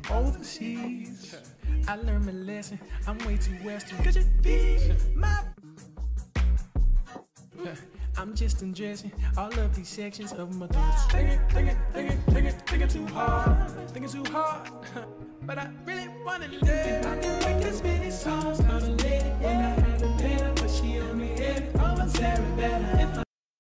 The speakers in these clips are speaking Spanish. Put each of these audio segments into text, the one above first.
overseas. I learned my lesson. I'm way too western. Could you be my? I'm just undressing all of these sections of my thoughts. Thinking too hard. But I really wanna live. I can make as many songs about a lady when I haven't met her, but she on me head. Oh, I'm Sarah better.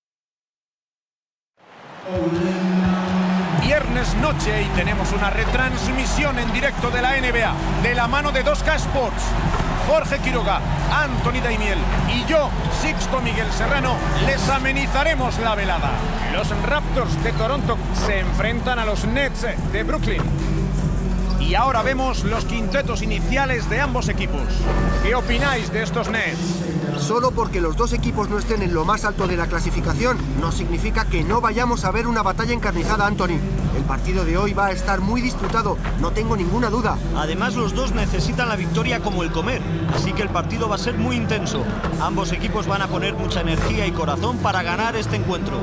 Viernes noche y tenemos una retransmisión en directo de la NBA de la mano de 2K Sports. Jorge Quiroga, Anthony Daimiel y yo, Sixto Miguel Serrano, les amenizaremos la velada. Los Raptors de Toronto se enfrentan a los Nets de Brooklyn. Y ahora vemos los quintetos iniciales de ambos equipos. ¿Qué opináis de estos Nets? Solo porque los dos equipos no estén en lo más alto de la clasificación no significa que no vayamos a ver una batalla encarnizada, Anthony. El partido de hoy va a estar muy disputado, no tengo ninguna duda. Además, los dos necesitan la victoria como el comer, así que el partido va a ser muy intenso. Ambos equipos van a poner mucha energía y corazón para ganar este encuentro.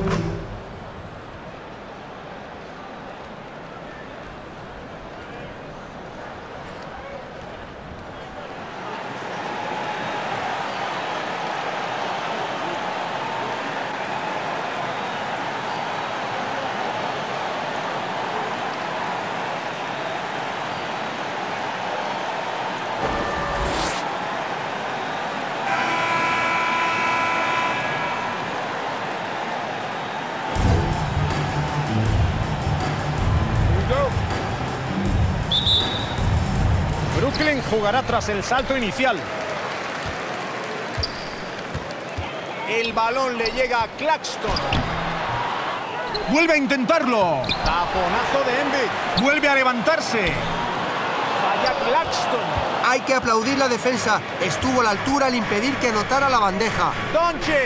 Brooklyn jugará tras el salto inicial. El balón le llega a Claxton. Vuelve a intentarlo. Taponazo de Embiid. Vuelve a levantarse. Falla Claxton. Hay que aplaudir la defensa. Estuvo a la altura al impedir que anotara la bandeja. Doncic.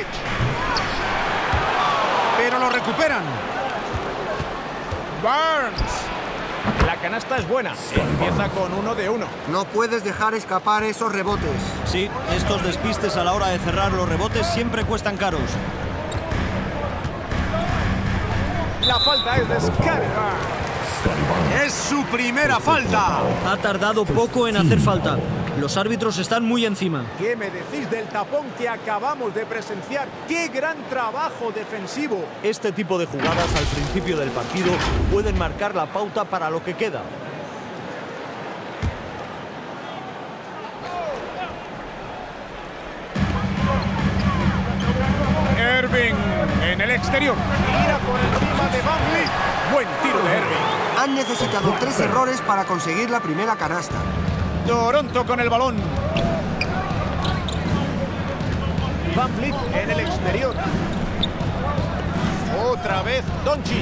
Pero lo recuperan. Barnes. La canasta es buena. Empieza con 1 de 1. No puedes dejar escapar esos rebotes. Sí, estos despistes a la hora de cerrar los rebotes siempre cuestan caros. La falta es de Scottie Barnes. Es su primera falta. Ha tardado poco en hacer falta. Los árbitros están muy encima. ¿Qué me decís del tapón que acabamos de presenciar? ¡Qué gran trabajo defensivo! Este tipo de jugadas al principio del partido pueden marcar la pauta para lo que queda. Irving en el exterior. Mira por encima de Van Vliet. Buen tiro de Irving. Han necesitado 3 errores para conseguir la primera canasta. Toronto con el balón. Van Vliet en el exterior. Otra vez Doncic.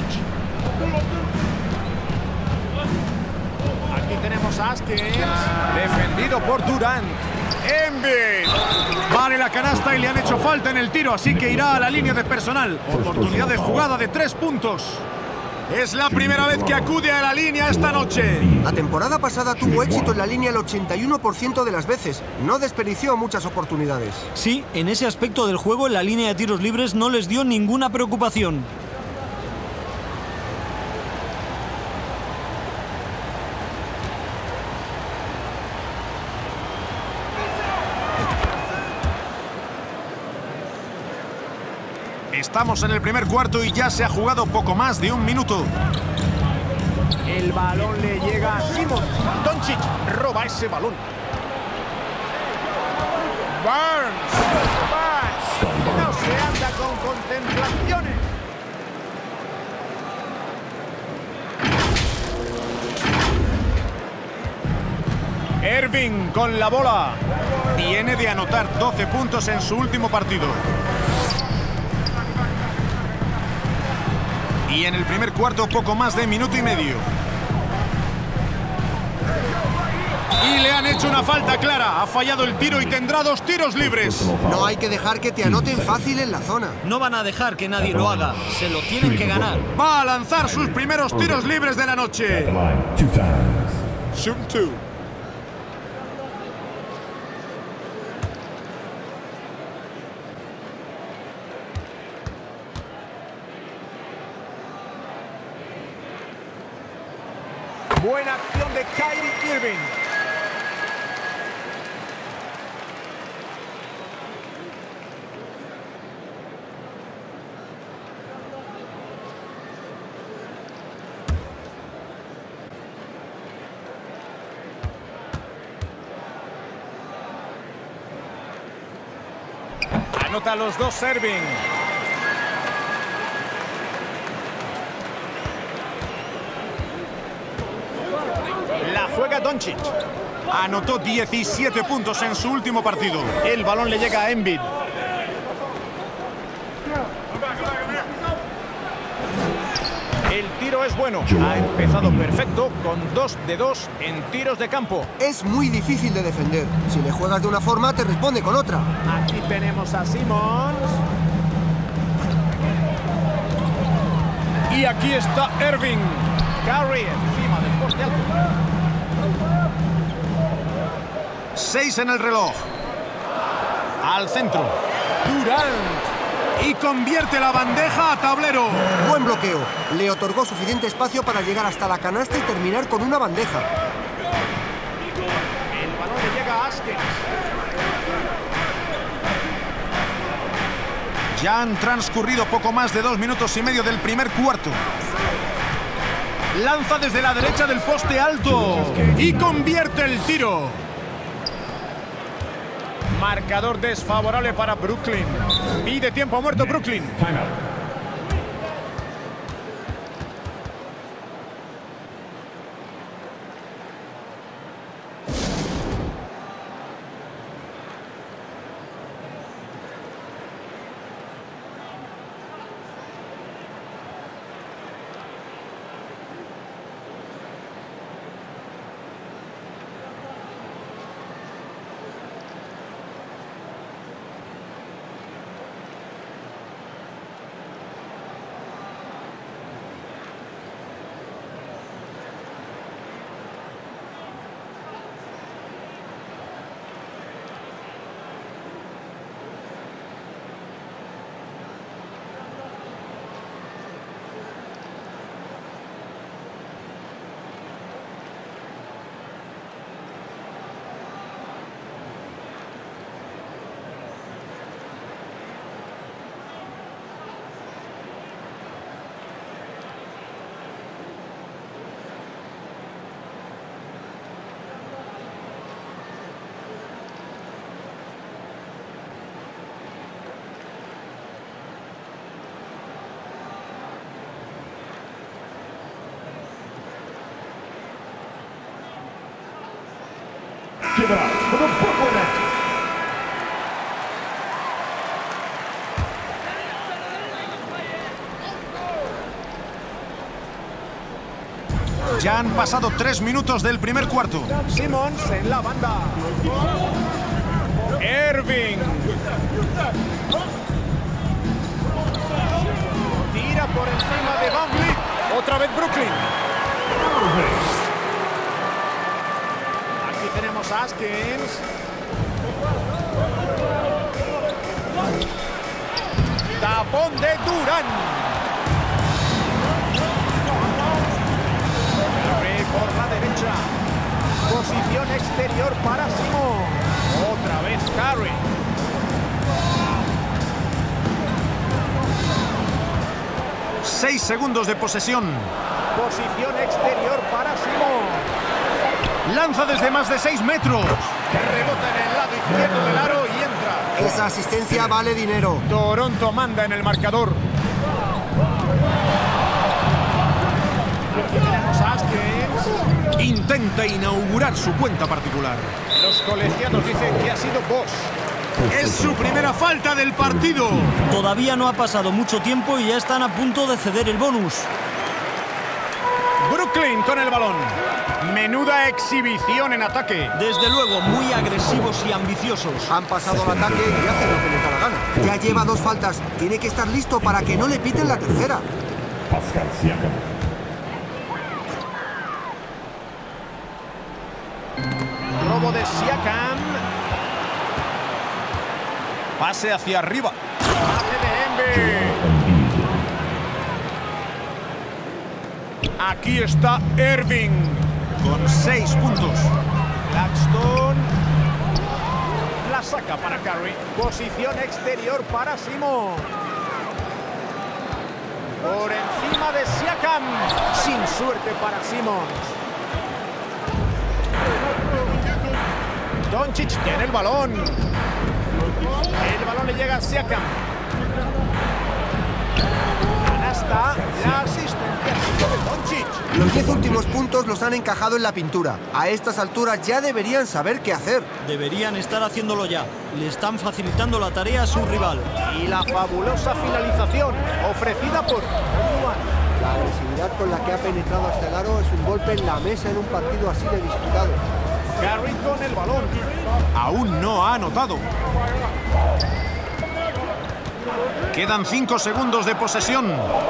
Aquí tenemos a Askins. Defendido por Durant. Embiid. Vale la canasta y le han hecho falta en el tiro, así que irá a la línea de personal. Oportunidad de jugada de 3 puntos. Es la primera vez que acude a la línea esta noche. La temporada pasada tuvo éxito en la línea el 81% de las veces. No desperdició muchas oportunidades. Sí, en ese aspecto del juego, en la línea de tiros libres no les dio ninguna preocupación. Estamos en el primer cuarto y ya se ha jugado poco más de 1 minuto. El balón le llega a Simons. Doncic roba ese balón. Barnes. No se anda con contemplaciones. Irving con la bola. Viene de anotar 12 puntos en su último partido. Y en el primer cuarto poco más de 1 minuto y medio. Y le han hecho una falta clara. Ha fallado el tiro y tendrá 2 tiros libres. No hay que dejar que te anoten fácil en la zona. No van a dejar que nadie lo haga. Se lo tienen que ganar. Va a lanzar sus primeros tiros libres de la noche. Shoot 2. Buena acción de Kyrie Irving. Anota los dos Irving. La juega Doncic. Anotó 17 puntos en su último partido. El balón le llega a Embiid. El tiro es bueno. Ha empezado perfecto con 2 de 2 en tiros de campo. Es muy difícil de defender. Si le juegas de una forma, te responde con otra. Aquí tenemos a Simmons. Y aquí está Irving. Curry encima del poste alto. 6 en el reloj. Al centro. Durant. Y convierte la bandeja a tablero. Buen bloqueo. Le otorgó suficiente espacio para llegar hasta la canasta y terminar con una bandeja. El balón le llega a Askins. Ya han transcurrido poco más de 2 minutos y medio del primer cuarto. Lanza desde la derecha del poste alto. Y convierte el tiro. Marcador desfavorable para Brooklyn. Pide tiempo muerto Brooklyn. Give it up for the Brooklyn Nets. Ya han pasado 3 minutos del primer cuarto. Simmons en la banda. Irving. Tira por encima de Van Vliet. Otra vez Brooklyn. Aquí tenemos a Askins. Tapón de Durant. Por la derecha. Posición exterior para Simmons. Otra vez Curry. Seis segundos de posesión. Posición exterior para Simmons. Lanza desde más de 6 metros. Rebota en el lado izquierdo del aro y entra. Esa asistencia vale dinero. Toronto manda en el marcador. Aquí tenemos a Askins. Intenta inaugurar su cuenta particular. Los colegiados dicen que ha sido Bosch. Es su primera falta del partido. Todavía no ha pasado mucho tiempo y ya están a punto de ceder el bonus. Brooklyn con el balón. Menuda exhibición en ataque. Desde luego, muy agresivos y ambiciosos. Han pasado al ataque y hacen lo que les da la gana. Ya lleva 2 faltas. Tiene que estar listo para que no le piten la tercera. Pascal Siakam. Robo de Siakam. Pase hacia arriba. Pase de Embiid. Aquí está Irving. con 6 puntos. Claxton la saca para Curry. Posición exterior para Simon. Por encima de Siakam. Sin suerte para Simon. Doncic tiene el balón. El balón le llega a Siakam. Canasta, la asistencia de Doncic. Los 10 últimos puntos los han encajado en la pintura. A estas alturas ya deberían saber qué hacer. Deberían estar haciéndolo ya. Le están facilitando la tarea a su rival. Y la fabulosa finalización ofrecida por Juan. La agresividad con la que ha penetrado hasta el aro es un golpe en la mesa en un partido así de disputado. Curry con el balón. Aún no ha anotado. Quedan 5 segundos de posesión.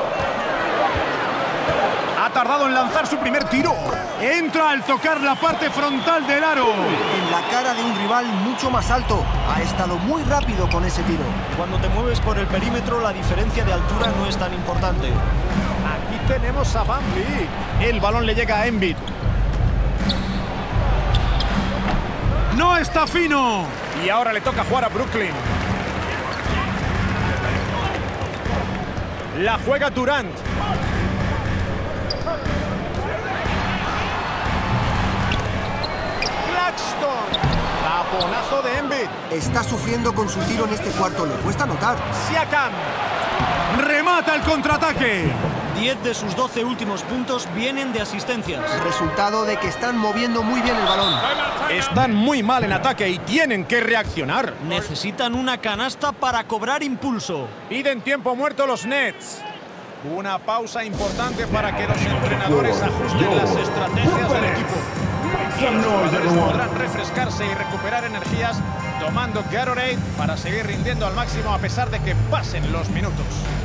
Ha tardado en lanzar su primer tiro. Entra al tocar la parte frontal del aro. En la cara de un rival mucho más alto. Ha estado muy rápido con ese tiro. Cuando te mueves por el perímetro, la diferencia de altura no es tan importante. Aquí tenemos a Van Vliet. El balón le llega a Embiid. ¡No está fino! Y ahora le toca jugar a Brooklyn. La juega Durant. Claxton. Taponazo de Embiid. Está sufriendo con su tiro en este cuarto. Le cuesta anotar. Siakam. Remata el contraataque. 10 de sus 12 últimos puntos vienen de asistencias. Resultado de que están moviendo muy bien el balón. Están muy mal en ataque y tienen que reaccionar. Necesitan una canasta para cobrar impulso. Piden tiempo muerto los Nets. Una pausa importante para que los entrenadores ajusten las estrategias del equipo. Y los jugadores podrán refrescarse y recuperar energías tomando Gatorade para seguir rindiendo al máximo a pesar de que pasen los minutos.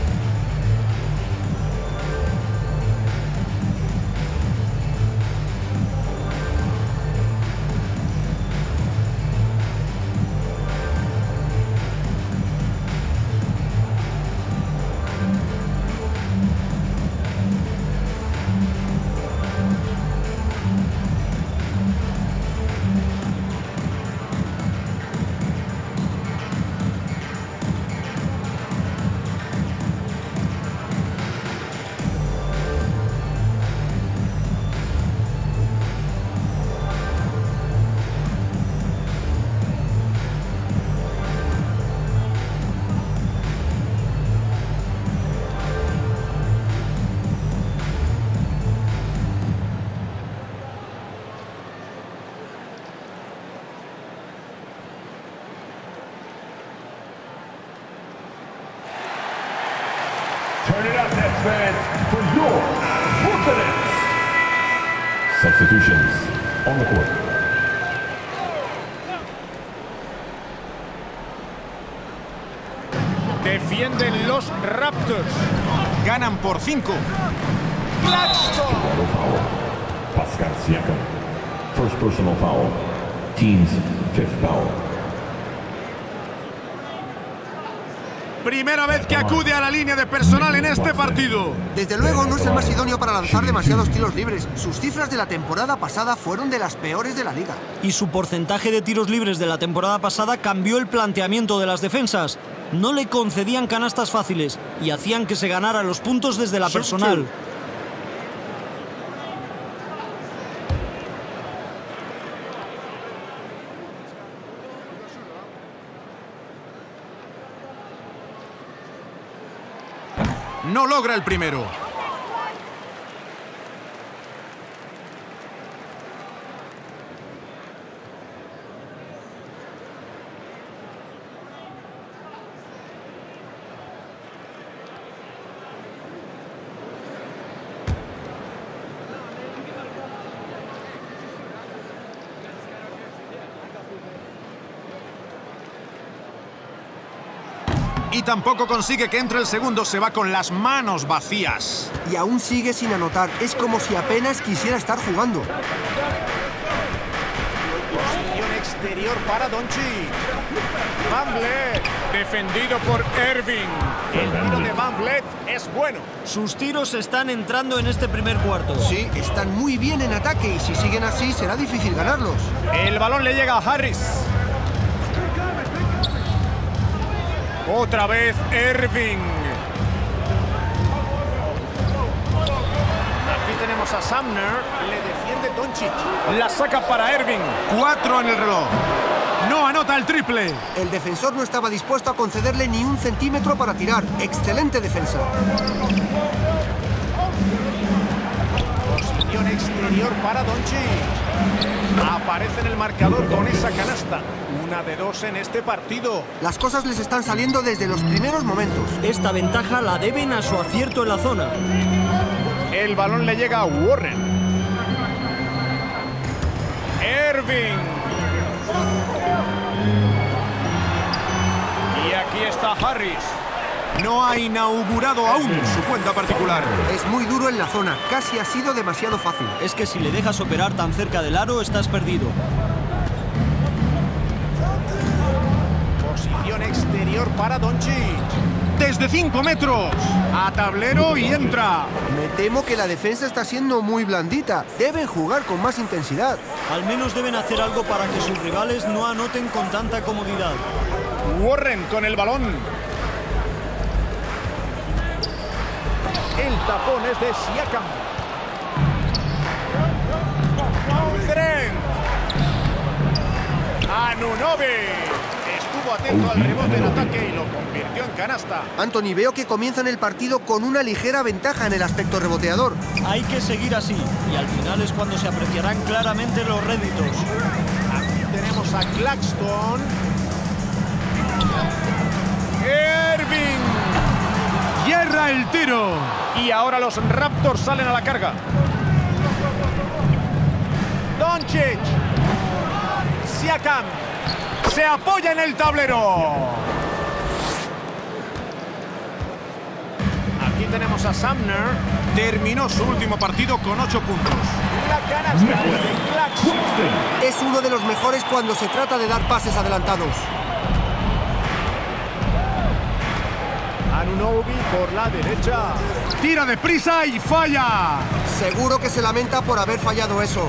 Turn it up, Nets fans, for your Brooklyn Nets. Substitutions on the court. Defienden los Raptors. Ganan por 5. Claxton. Auto foul. Pascal Siakam. First personal foul. Team's 5th foul. Primera vez que acude a la línea de personal en este partido. Desde luego no es el más idóneo para lanzar demasiados tiros libres. Sus cifras de la temporada pasada fueron de las peores de la liga. Y su porcentaje de tiros libres de la temporada pasada cambió el planteamiento de las defensas. No le concedían canastas fáciles y hacían que se ganara los puntos desde la personal. No logra el primero. Y tampoco consigue que entre el segundo, se va con las manos vacías. Y aún sigue sin anotar, es como si apenas quisiera estar jugando. Posición exterior para Doncic. Van Vleet, defendido por Irving. El tiro de Van Vleet es bueno. Sus tiros están entrando en este primer cuarto. Sí, están muy bien en ataque y si siguen así será difícil ganarlos. El balón le llega a Harris. Otra vez Irving. Aquí tenemos a Sumner. Le defiende Doncic. La saca para Irving. 4 en el reloj. No anota el triple. El defensor no estaba dispuesto a concederle ni un centímetro para tirar. Excelente defensa. Posición exterior para Doncic. Aparece en el marcador con esa canasta. 1 de 2 en este partido. Las cosas les están saliendo desde los primeros momentos. Esta ventaja la deben a su acierto en la zona. El balón le llega a Warren. Irving. Y aquí está Harris. No ha inaugurado aún su cuenta particular. Es muy duro en la zona. Casi ha sido demasiado fácil. Es que si le dejas operar tan cerca del aro, estás perdido. Posición exterior para Doncic. Desde 5 metros. A tablero y entra. Me temo que la defensa está siendo muy blandita. Deben jugar con más intensidad. Al menos deben hacer algo para que sus rivales no anoten con tanta comodidad. Warren con el balón. El tapón es de Siakam. Grant. Anunoby. Estuvo atento al rebote en ataque y lo convirtió en canasta. Anthony, veo que comienzan el partido con una ligera ventaja en el aspecto reboteador. Hay que seguir así y al final es cuando se apreciarán claramente los réditos. Aquí tenemos a Claxton. Irving. Hierra el tiro. Y ahora los Raptors salen a la carga. Doncic. Siakam. Se apoya en el tablero. Aquí tenemos a Sumner. Terminó su último partido con 8 puntos. La canasta de Claxton. Es uno de los mejores cuando se trata de dar pases adelantados. Anunoby por la derecha. Tira deprisa y falla. Seguro que se lamenta por haber fallado eso.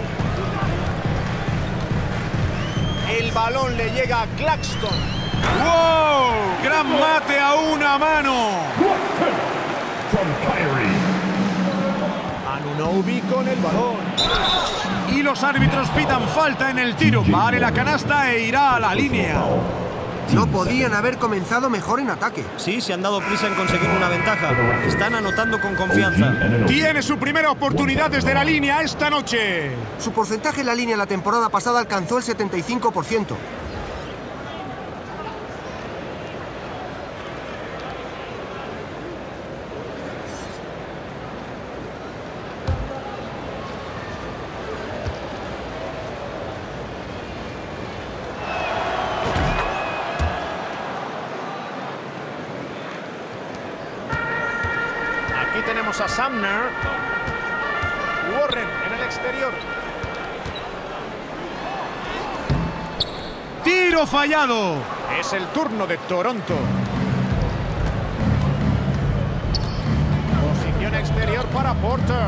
El balón le llega a Claxton. ¡Wow! Gran mate a una mano. Anunoby con el balón. Y los árbitros pitan falta en el tiro. Vale la canasta e irá a la línea. No podían haber comenzado mejor en ataque. Sí, se han dado prisa en conseguir una ventaja. Están anotando con confianza. Tiene su primera oportunidad desde la línea esta noche. Su porcentaje en la línea la temporada pasada alcanzó el 75%. Aquí tenemos a Sumner. Warren en el exterior. ¡Tiro fallado! Es el turno de Toronto. Posición exterior para Porter.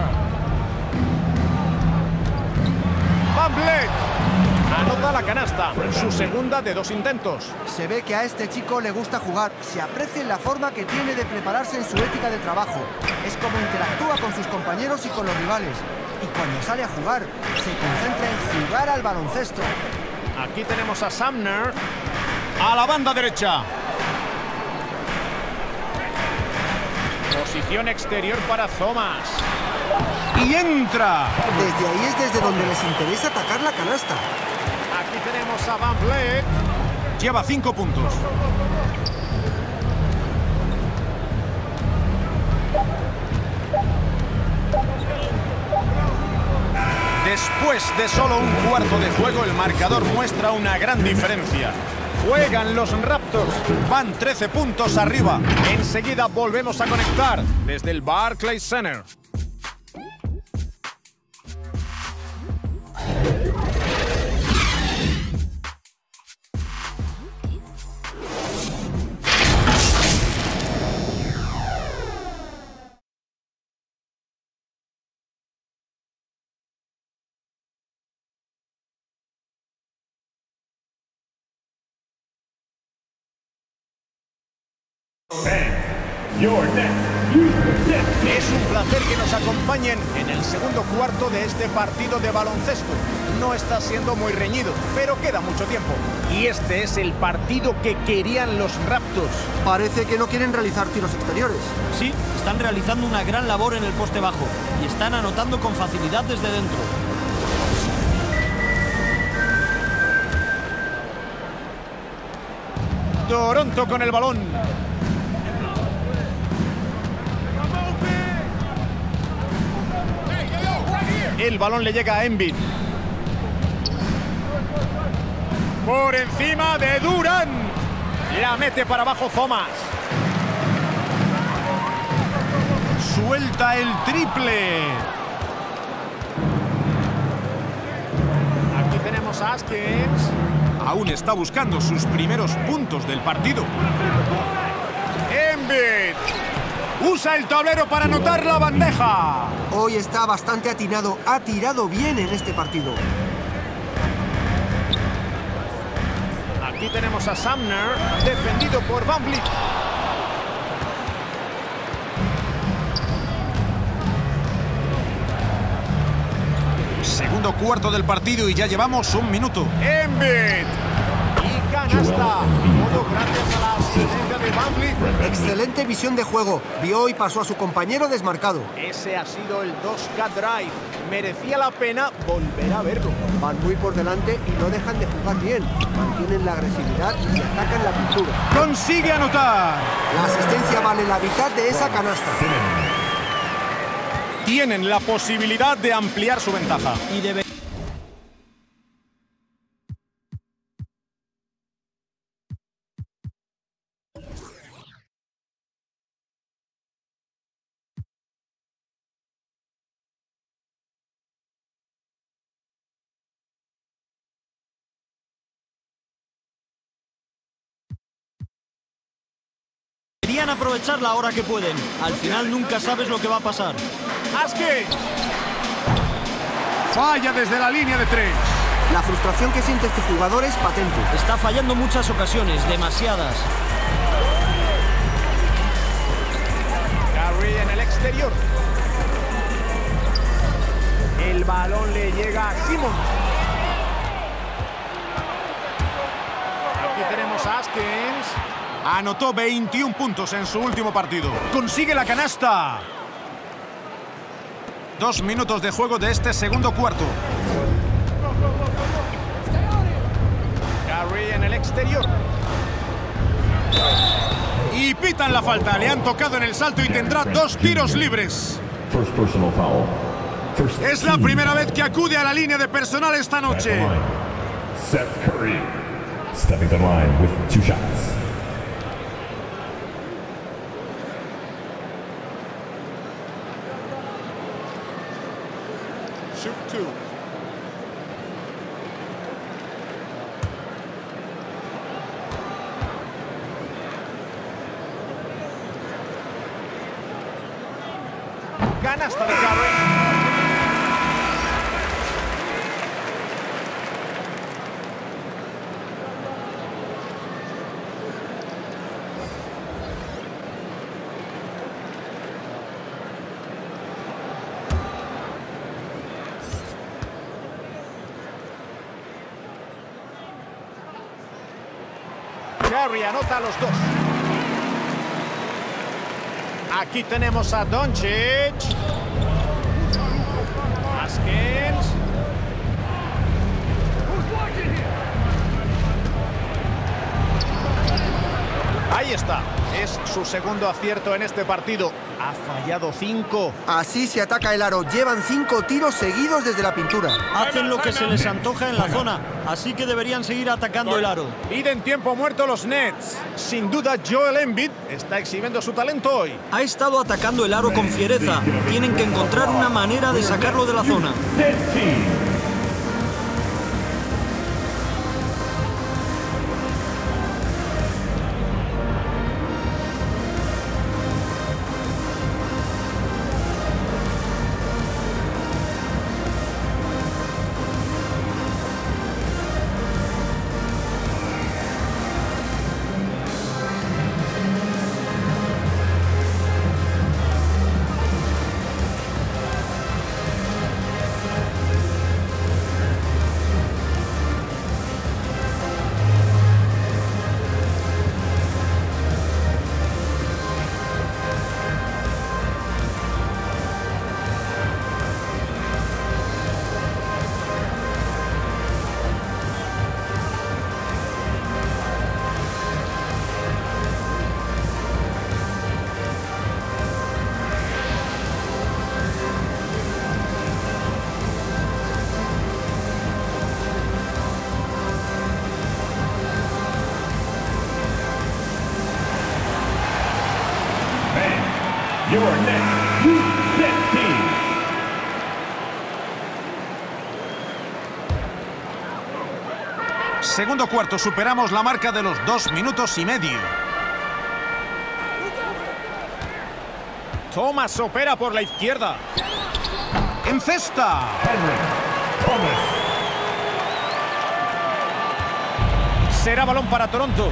Van Vleet. Anota la canasta, su segunda de 2 intentos. Se ve que a este chico le gusta jugar. Se aprecia en la forma que tiene de prepararse en su ética de trabajo. Es como interactúa con sus compañeros y con los rivales. Y cuando sale a jugar, se concentra en jugar al baloncesto. Aquí tenemos a Sumner. A la banda derecha. Posición exterior para Thomas. Y entra. Desde ahí es desde donde les interesa atacar la canasta. Aquí tenemos a Van Vleet. Lleva 5 puntos. Después de solo un cuarto de juego, el marcador muestra una gran diferencia. Juegan los Raptors, van 13 puntos arriba. Enseguida volvemos a conectar desde el Barclays Center. Es un placer que nos acompañen en el segundo cuarto de este partido de baloncesto. No está siendo muy reñido, pero queda mucho tiempo. Y este es el partido que querían los Raptors. Parece que no quieren realizar tiros exteriores. Sí, están realizando una gran labor en el poste bajo y están anotando con facilidad desde dentro. Toronto con el balón. El balón le llega a Embiid. Por encima de Durant. La mete para abajo Thomas. Suelta el triple. Aquí tenemos a Askins. Aún está buscando sus primeros puntos del partido. Embiid. Usa el tablero para anotar la bandeja. Hoy está bastante atinado, ha tirado bien en este partido. Aquí tenemos a Sumner, defendido por Van Vliet. Segundo cuarto del partido y ya llevamos un minuto. Embiid. Y canasta. Todo gracias a la asistencia de Van Vliet. Excelente visión de juego. Vio y pasó a su compañero desmarcado. Ese ha sido el 2K Drive. Merecía la pena volver a verlo. Van muy por delante y no dejan de jugar bien. Mantienen la agresividad y atacan la pintura. Consigue anotar. La asistencia vale la mitad de esa canasta. Tienen la posibilidad de ampliar su ventaja. Y debe... Deberían aprovecharla ahora que pueden. Al final nunca sabes lo que va a pasar. Askins. Falla desde la línea de 3. La frustración que siente este jugador es patente. Está fallando muchas ocasiones, demasiadas. Curry en el exterior. El balón le llega a Simmons. Aquí tenemos a Askins. Anotó 21 puntos en su último partido. Consigue la canasta. 2 minutos de juego de este segundo cuarto. Curry en el exterior. Y pitan la falta. Le han tocado en el salto y tendrá 2 tiros libres. First personal foul. Es la primera vez que acude a la línea de personal esta noche. Seth Curry stepping to the line with 2 shots. Shoot 2. Canasta de Curry. Curry anota a los 2. Aquí tenemos a Doncic. Askins. Ahí está. Es su segundo acierto en este partido. Ha fallado 5. Así se ataca el aro. Llevan 5 tiros seguidos desde la pintura. Hacen lo que se les antoja en la zona, así que deberían seguir atacando el aro. Piden tiempo muerto los Nets. Sin duda Joel Embiid está exhibiendo su talento hoy. Ha estado atacando el aro con fiereza. Tienen que encontrar una manera de sacarlo de la zona. Your next Week 16. Segundo cuarto, superamos la marca de los 2 minutos y medio. Thomas opera por la izquierda. ¡Encesta! Henry Thomas. Será balón para Toronto.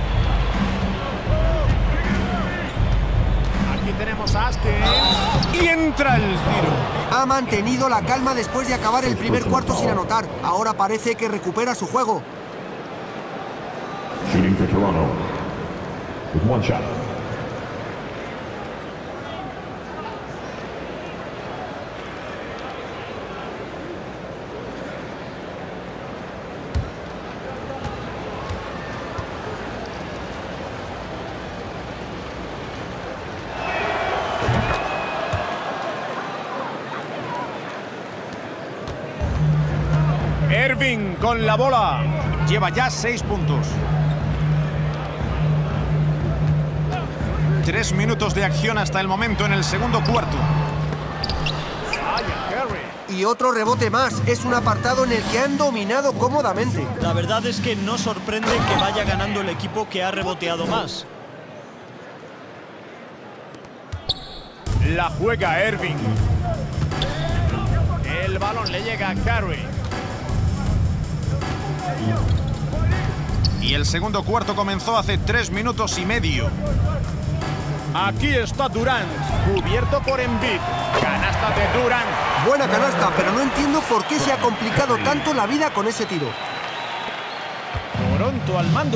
Aquí tenemos a Askins. Y entra el tiro. Ha mantenido la calma después de acabar el primer cuarto sin anotar. Ahora parece que recupera su juego. Shooting for Toronto with one shot. Irving con la bola. Lleva ya 6 puntos. 3 minutos de acción hasta el momento en el segundo cuarto. Y otro rebote más. Es un apartado en el que han dominado cómodamente. La verdad es que no sorprende que vaya ganando el equipo que ha reboteado más. La juega Irving. El balón le llega a Curry. Y el segundo cuarto comenzó hace 3 minutos y medio. Aquí está Durant, cubierto por Embiid. Canasta de Durant. Buena canasta, pero no entiendo por qué se ha complicado tanto la vida con ese tiro. Toronto al mando.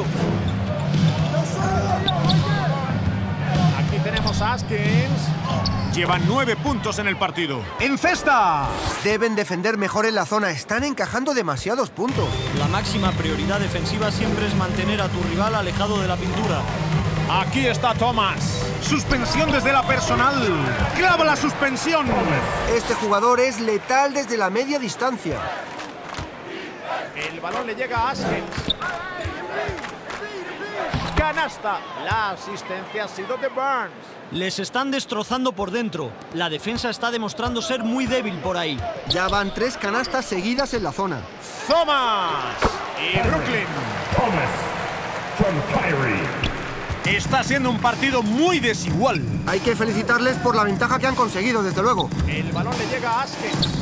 Aquí tenemos a Askins. Llevan 9 puntos en el partido. ¡Encesta! Deben defender mejor en la zona. Están encajando demasiados puntos. La máxima prioridad defensiva siempre es mantener a tu rival alejado de la pintura. Aquí está Thomas. Suspensión desde la personal. ¡Clava la suspensión! Este jugador es letal desde la media distancia. El balón le llega a Askins. Canasta. La asistencia ha sido de Burns. Les están destrozando por dentro. La defensa está demostrando ser muy débil por ahí. Ya van 3 canastas seguidas en la zona. Thomas. Y Brooklyn. Thomas from Kyrie. Está siendo un partido muy desigual. Hay que felicitarles por la ventaja que han conseguido, desde luego. El balón le llega a Askins.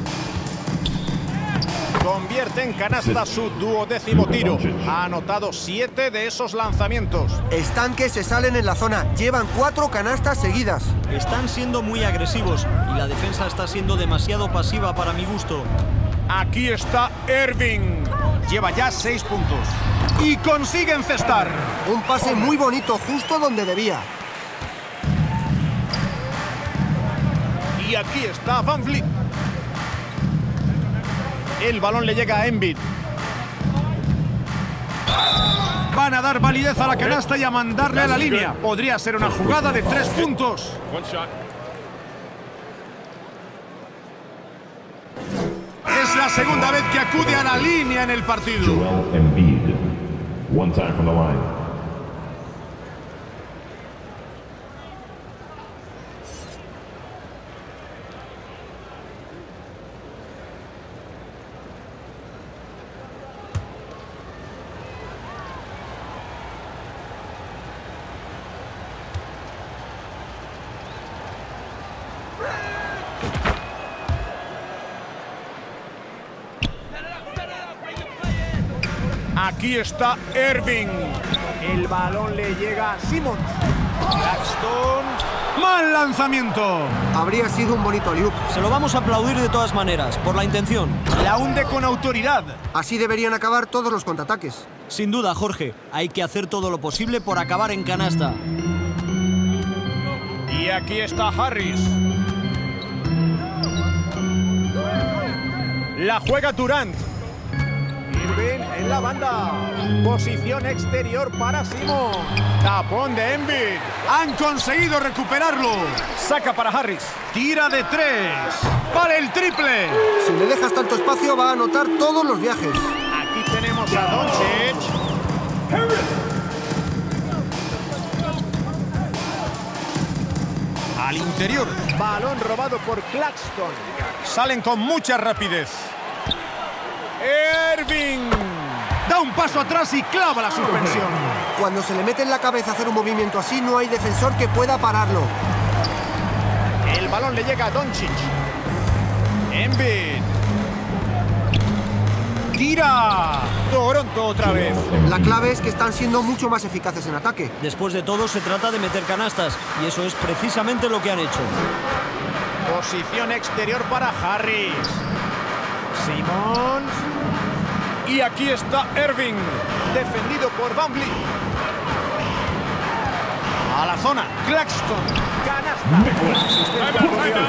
Convierte en canasta su 12º tiro. Ha anotado 7 de esos lanzamientos. Están que se salen en la zona. Llevan 4 canastas seguidas. Están siendo muy agresivos y la defensa está siendo demasiado pasiva para mi gusto. Aquí está Irving. Lleva ya 6 puntos. Y consigue encestar. Un pase muy bonito, justo donde debía. Y aquí está Van Vliet. El balón le llega a Embiid. Van a dar validez a la canasta y a mandarle a la línea. Podría ser una jugada de 3 puntos. Es la segunda vez que acude a la línea en el partido. Joel Embiid. One time from the line. Aquí está Irving. El balón le llega a Simmons. Claxton. ¡Mal lanzamiento! Habría sido un bonito alley-oop. Se lo vamos a aplaudir de todas maneras, por la intención. La hunde con autoridad. Así deberían acabar todos los contraataques. Sin duda, Jorge, hay que hacer todo lo posible por acabar en canasta. Y aquí está Harris. La juega Durant. Irving en la banda. Posición exterior para Simon. Tapón de Embiid. Han conseguido recuperarlo. Saca para Harris. Tira de 3. Para el triple. Si le dejas tanto espacio, va a anotar todos los viajes. Aquí tenemos a Doncic. Al interior. Balón robado por Claxton. Salen con mucha rapidez. Irving. Da un paso atrás y clava la suspensión. Cuando se le mete en la cabeza hacer un movimiento así, no hay defensor que pueda pararlo. El balón le llega a Doncic. Embiid. Tira. Toronto otra vez. La clave es que están siendo mucho más eficaces en ataque. Después de todo, se trata de meter canastas, y eso es precisamente lo que han hecho. Posición exterior para Harris. Simmons. Y aquí está Irving. Defendido por Van Vliet. A la zona. Claxton. Canasta.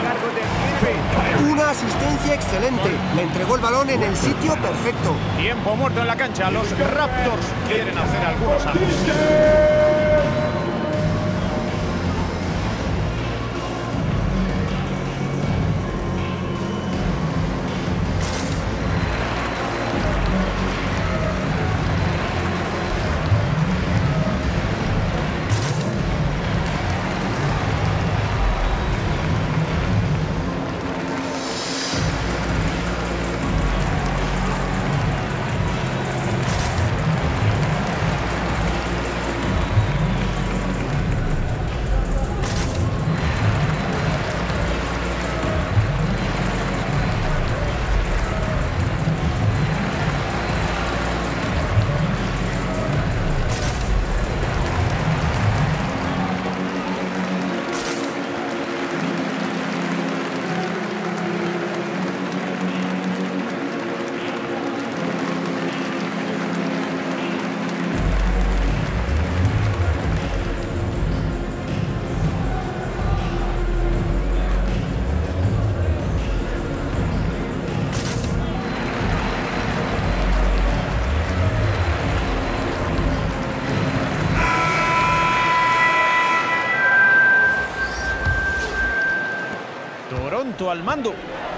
Una asistencia excelente. Le entregó el balón en el sitio perfecto. Tiempo muerto en la cancha. Los Raptors quieren hacer algunos ajustes. Toronto al mando.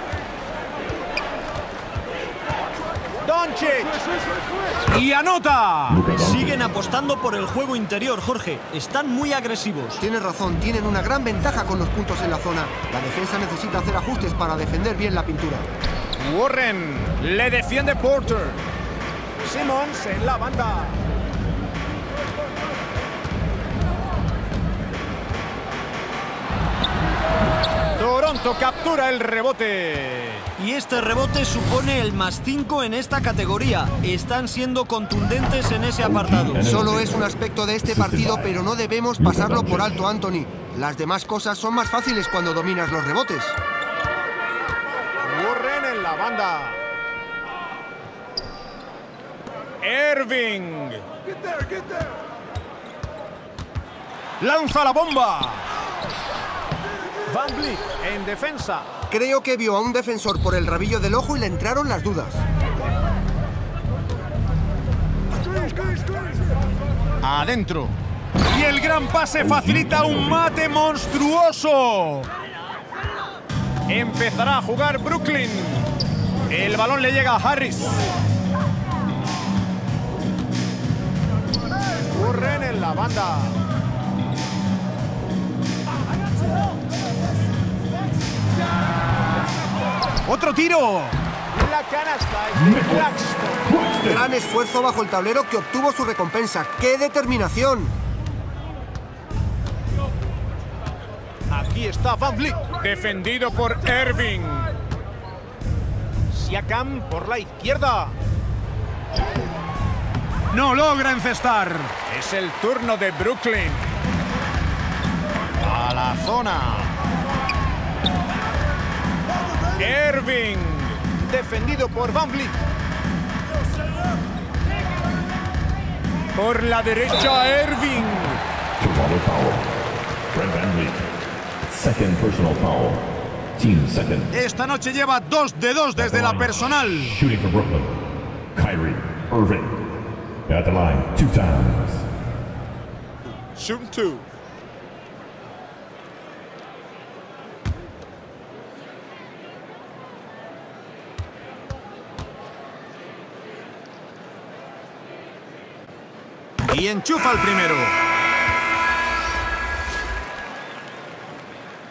Doncic. Y anota. Siguen apostando por el juego interior, Jorge. Están muy agresivos. Tienes razón, tienen una gran ventaja con los puntos en la zona. La defensa necesita hacer ajustes para defender bien la pintura. Warren. Le defiende Porter. Simmons en la banda. Toronto captura el rebote. Y este rebote supone el +5 en esta categoría. Están siendo contundentes en ese apartado. Solo es un aspecto de este partido, pero no debemos pasarlo por alto, Anthony. Las demás cosas son más fáciles cuando dominas los rebotes. Warren en la banda. Irving. Lanza la bomba. Van Vliet en defensa. Creo que vio a un defensor por el rabillo del ojo y le entraron las dudas. Adentro. Y el gran pase facilita un mate monstruoso. Empezará a jugar Brooklyn. El balón le llega a Harris. Warren en la banda. ¡Otro tiro! La canasta es de Claxton. Gran esfuerzo bajo el tablero que obtuvo su recompensa. ¡Qué determinación! Aquí está Van Vliet. Defendido por Irving. Siakam por la izquierda. No logra encestar. Es el turno de Brooklyn. A la zona. Irving. Defendido por Van Vliet. Por la derecha, Irving. Toronto foul. Fred VanVleet. Second personal foul. Team second. Esta noche lleva 2 de 2 desde la personal. Shooting for Brooklyn. Kyrie Irving. At the line 2 times. Shoot 2. Y enchufa el primero.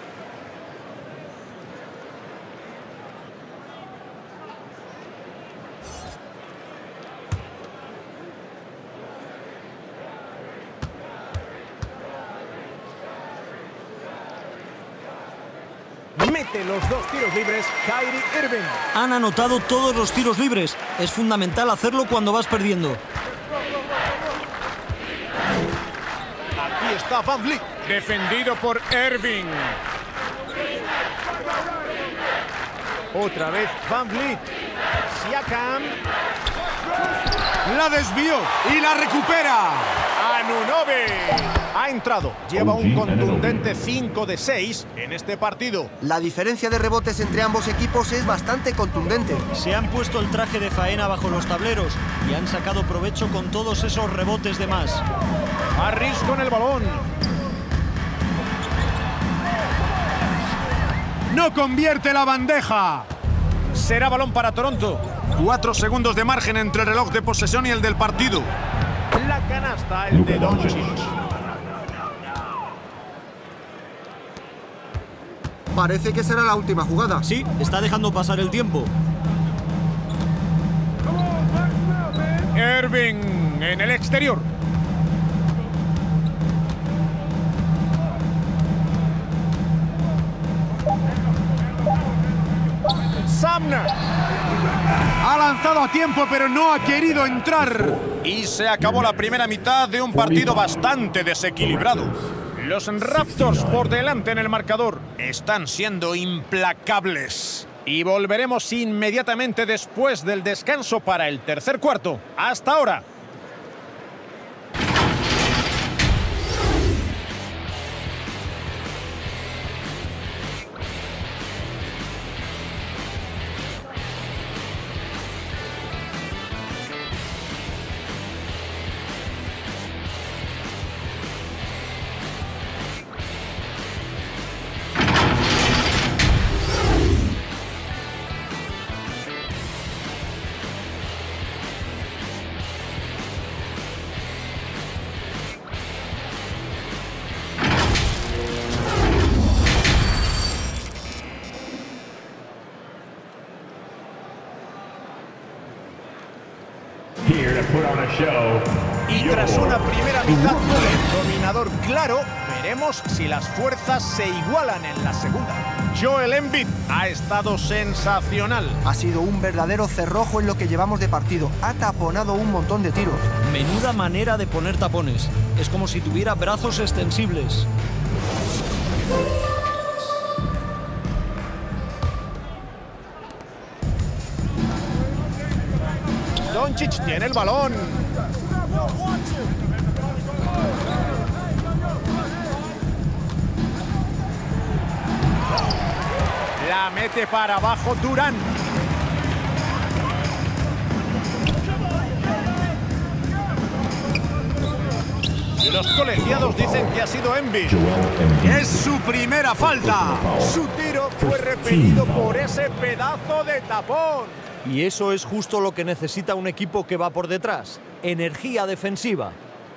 Mete los 2 tiros libres Kyrie Irving. Han anotado todos los tiros libres. Es fundamental hacerlo cuando vas perdiendo. Aquí está Van Vliet. Defendido por Irving. Otra vez Van Vliet. Siakam. La desvió y la recupera. Anunoby. Ha entrado. Lleva un contundente 5 de 6 en este partido. La diferencia de rebotes entre ambos equipos es bastante contundente. Se han puesto el traje de faena bajo los tableros y han sacado provecho con todos esos rebotes de más. Harris con el balón. No convierte la bandeja. Será balón para Toronto. 4 segundos de margen entre el reloj de posesión y el del partido. La canasta, el de Doncic. Parece que será la última jugada. Sí, está dejando pasar el tiempo. Irving en el exterior. Sumner. Ha lanzado a tiempo, pero no ha querido entrar. Y se acabó la primera mitad de un partido bastante desequilibrado. Los Raptors por delante en el marcador. Están siendo implacables. Y volveremos inmediatamente después del descanso para el tercer cuarto. Hasta ahora. Y tras una primera mitad dominador claro, veremos si las fuerzas se igualan en la segunda. Joel Embiid ha estado sensacional. Ha sido un verdadero cerrojo en lo que llevamos de partido. Ha taponado un montón de tiros. Menuda manera de poner tapones. Es como si tuviera brazos extensibles. Doncic tiene el balón. La mete para abajo Durant. Los colegiados dicen que ha sido Embiid. Es su primera falta. Su tiro fue repelido por ese pedazo de tapón. Y eso es justo lo que necesita un equipo que va por detrás. Energía defensiva.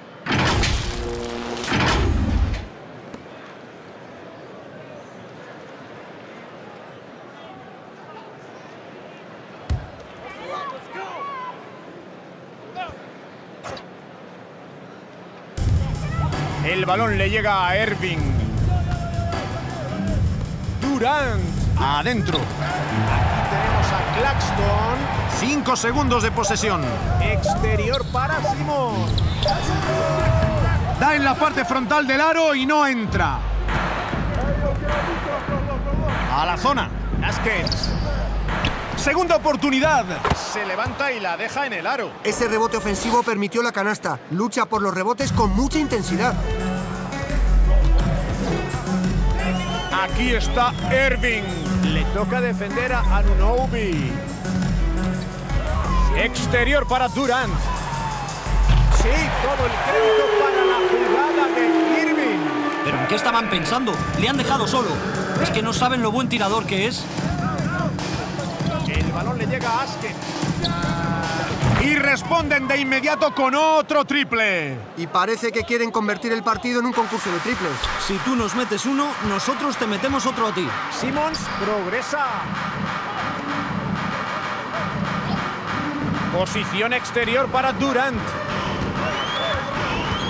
El balón le llega a Irving. Durant. Adentro. Aquí tenemos a Claxton. 5 segundos de posesión. Exterior para Simón. Da en la parte frontal del aro y no entra. A la zona. Haskins. Segunda oportunidad. Se levanta y la deja en el aro. Ese rebote ofensivo permitió la canasta. Lucha por los rebotes con mucha intensidad. Aquí está Irving. Le toca defender a Anunoby. Exterior para Durant. Sí, todo el crédito para la jugada de Irving. ¿Pero en qué estaban pensando? Le han dejado solo. ¿Es que no saben lo buen tirador que es? El balón le llega a Haskins. Y responden de inmediato con otro triple. Y parece que quieren convertir el partido en un concurso de triples. Si tú nos metes uno, nosotros te metemos otro a ti. Simmons progresa. Posición exterior para Durant.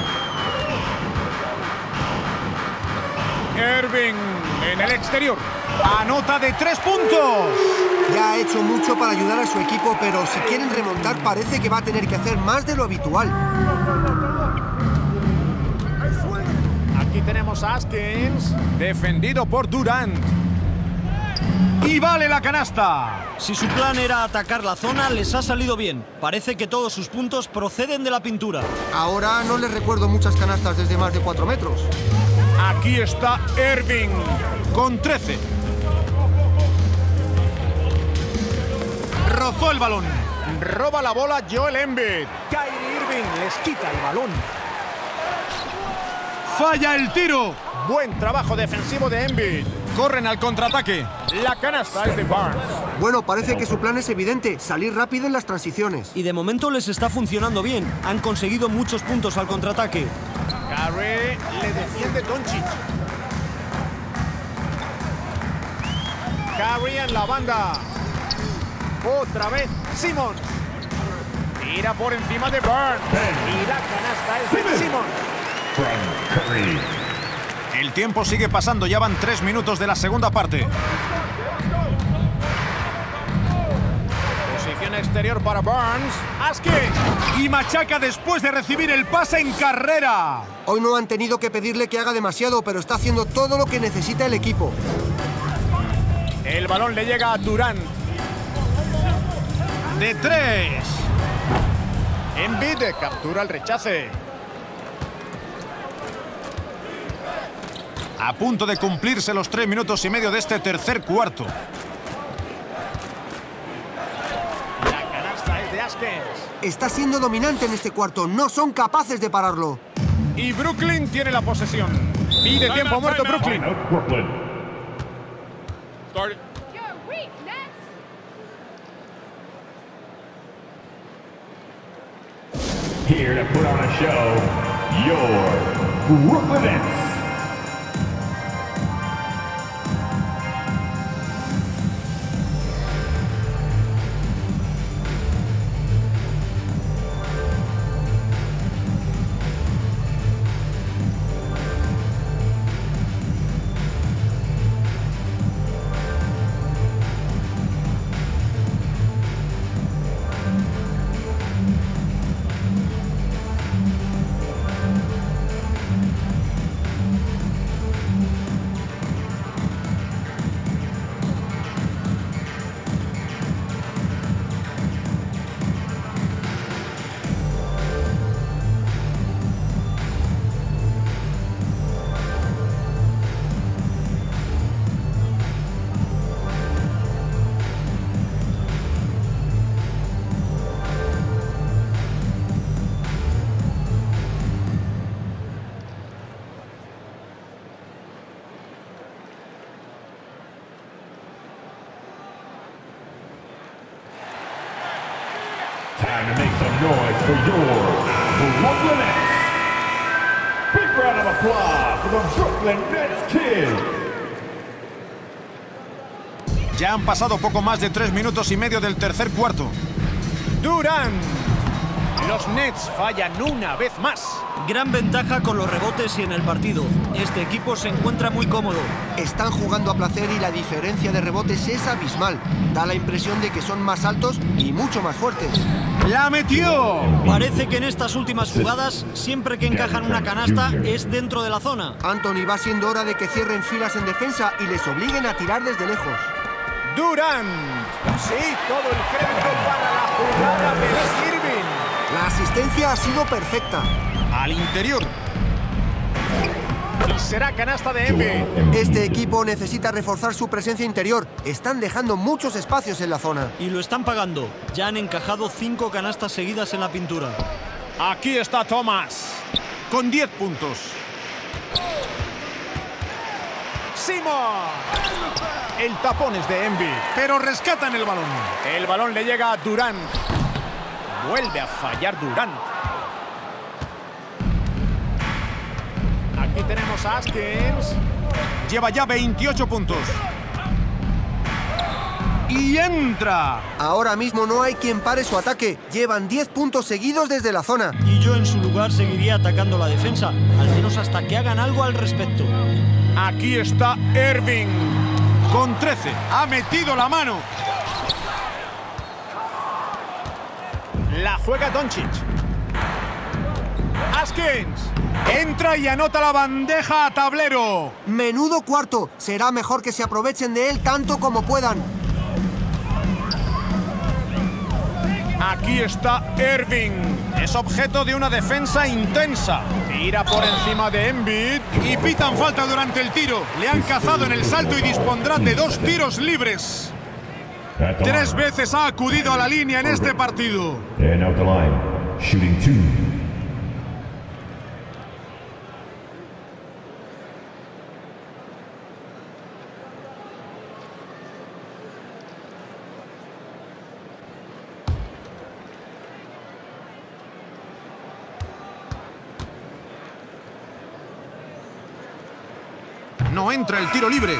Irving en el exterior. Anota de 3 puntos. Ya ha hecho mucho para ayudar a su equipo, pero si quieren remontar parece que va a tener que hacer más de lo habitual. Aquí tenemos a Askins, defendido por Durant. Y vale la canasta. Si su plan era atacar la zona, les ha salido bien. Parece que todos sus puntos proceden de la pintura. Ahora no les recuerdo muchas canastas desde más de 4 metros. Aquí está Irving, con 13. Rozó el balón. Roba la bola Joel Embiid. Kyrie Irving les quita el balón. Falla el tiro. Buen trabajo defensivo de Embiid. Corren al contraataque. La canasta es de Barnes. Bueno, parece que su plan es evidente, salir rápido en las transiciones. Y de momento les está funcionando bien. Han conseguido muchos puntos al contraataque. Curry le defiende Doncic. Curry en la banda. Otra vez Simmons. Tira por encima de Barnes. Y la canasta es de Simmons. From Curry. El tiempo sigue pasando, ya van 3 minutos de la segunda parte. Posición exterior para Barnes. Askins. Y machaca después de recibir el pase en carrera. Hoy no han tenido que pedirle que haga demasiado, pero está haciendo todo lo que necesita el equipo. El balón le llega a Durant. De 3. Embiid captura el rechace. A punto de cumplirse los 3 minutos y medio de este tercer cuarto. La canasta es de Askins. Está siendo dominante en este cuarto, no son capaces de pararlo. Y Brooklyn tiene la posesión. Pide tiempo muerto Brooklyn. Timeout, Brooklyn. Here to put on a show, your Brooklyn Nets. Time to make some noise for your Brooklyn Nets. Big round of applause for the Brooklyn Nets kids. Ya han pasado poco más de 3 minutos y medio del tercer cuarto. Durant. Los Nets fallan una vez más. Gran ventaja con los rebotes y en el partido. Este equipo se encuentra muy cómodo. Están jugando a placer y la diferencia de rebotes es abismal. Da la impresión de que son más altos y mucho más fuertes. ¡La metió! Parece que en estas últimas jugadas, siempre que encajan una canasta, es dentro de la zona. Anthony, va siendo hora de que cierren filas en defensa y les obliguen a tirar desde lejos. Durant. Sí, todo el crédito para la jugada de Irving. La asistencia ha sido perfecta. Al interior. Y será canasta de Embiid. Este equipo necesita reforzar su presencia interior. Están dejando muchos espacios en la zona. Y lo están pagando. Ya han encajado 5 canastas seguidas en la pintura. Aquí está Thomas, con 10 puntos. Simon. El tapón es de Embiid. Pero rescatan el balón. El balón le llega a Durant. Vuelve a fallar Durant. Aquí tenemos a Askins. Lleva ya 28 puntos. Y entra. Ahora mismo no hay quien pare su ataque. Llevan 10 puntos seguidos desde la zona. Y yo en su lugar seguiría atacando la defensa, al menos hasta que hagan algo al respecto. Aquí está Irving, Con 13. Ha metido la mano. La juega Doncic. Askins. Entra y anota la bandeja a tablero. Menudo cuarto. Será mejor que se aprovechen de él tanto como puedan. Aquí está Irving. Es objeto de una defensa intensa. Tira por encima de Embiid. Y pitan falta durante el tiro. Le han cazado en el salto y dispondrán de 2 tiros libres. 3 veces ha acudido a la línea en este partido. And out the line, shooting 2. No entra el tiro libre.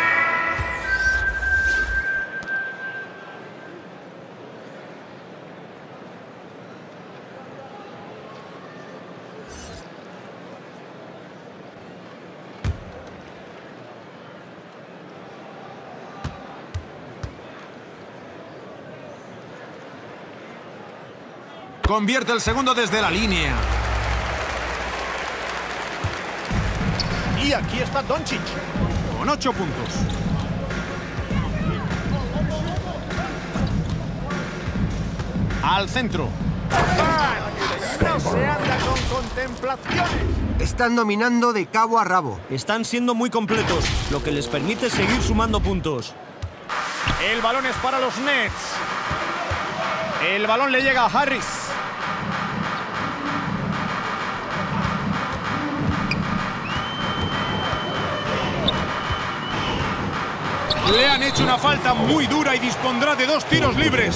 Convierte el segundo desde la línea. Y aquí está Doncic. Con 8 puntos. Al centro. No se anda con contemplaciones. Están dominando de cabo a rabo. Están siendo muy completos, lo que les permite seguir sumando puntos. El balón es para los Nets. El balón le llega a Harris. Le han hecho una falta muy dura y dispondrá de 2 tiros libres.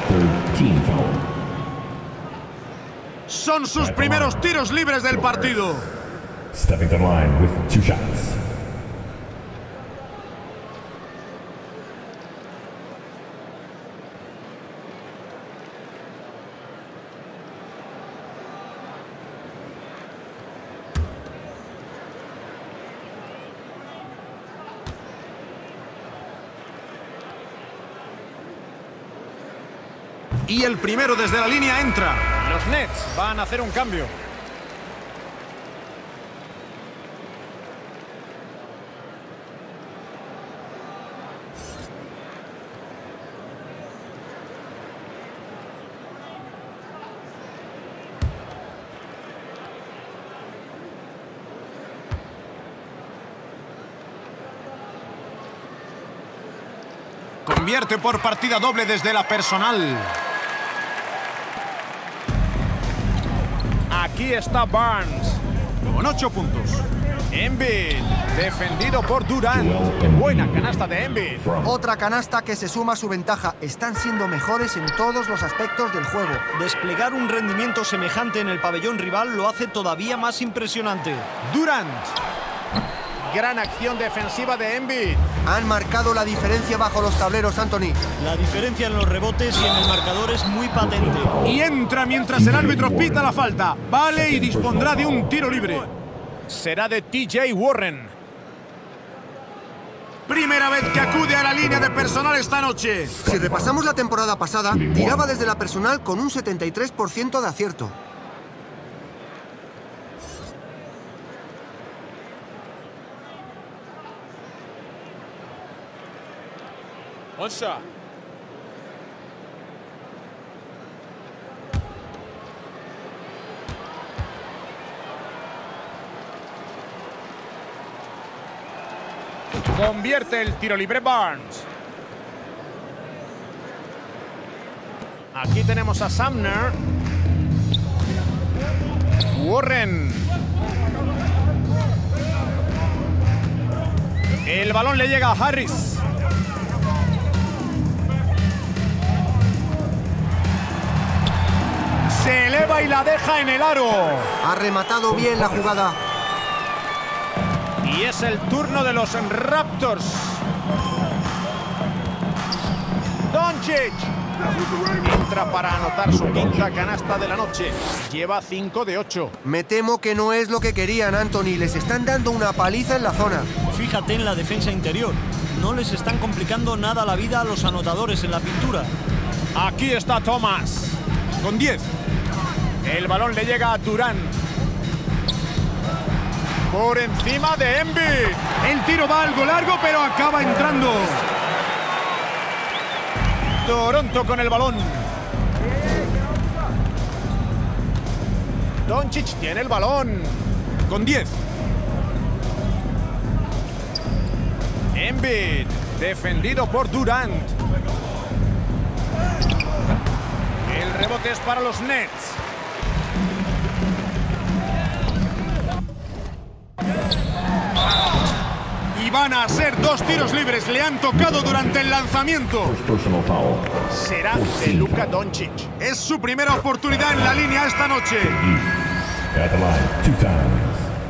Son sus primeros tiros libres del partido. Stepping to the line with 2 shots. Y el primero desde la línea entra. Los Nets van a hacer un cambio. Convierte por partida doble desde la personal. Aquí está Barnes. Con 8 puntos. Embiid. Defendido por Durant. Buena canasta de Embiid. Otra canasta que se suma a su ventaja. Están siendo mejores en todos los aspectos del juego. Desplegar un rendimiento semejante en el pabellón rival lo hace todavía más impresionante. Durant. Gran acción defensiva de Embiid. Han marcado la diferencia bajo los tableros, Anthony. La diferencia en los rebotes y en el marcador es muy patente. Y entra mientras el árbitro pita la falta. Vale y dispondrá de un tiro libre. Será de TJ Warren. Primera vez que acude a la línea de personal esta noche. Si repasamos la temporada pasada, tiraba desde la personal con un 73% de acierto. One shot. Convierte el tiro libre Barnes. Aquí tenemos a Sumner. Warren. El balón le llega a Harris. Se eleva y la deja en el aro. Ha rematado bien la jugada. Y es el turno de los Raptors. Doncic. Entra para anotar su quinta canasta de la noche. Lleva 5 de 8. Me temo que no es lo que querían, Anthony. Les están dando una paliza en la zona. Fíjate en la defensa interior. no les están complicando nada la vida a los anotadores en la pintura. Aquí está Thomas, con 10. El balón le llega a Durant. Por encima de Embiid. El tiro va algo largo, pero acaba entrando. Toronto con el balón. Doncic tiene el balón. Con 10. Embiid, defendido por Durant. El rebote es para los Nets. Y van a ser 2 tiros libres. Le han tocado durante el lanzamiento. Personal foul. Será de Luka Doncic. Es su primera oportunidad en la línea esta noche. At the line 2 times.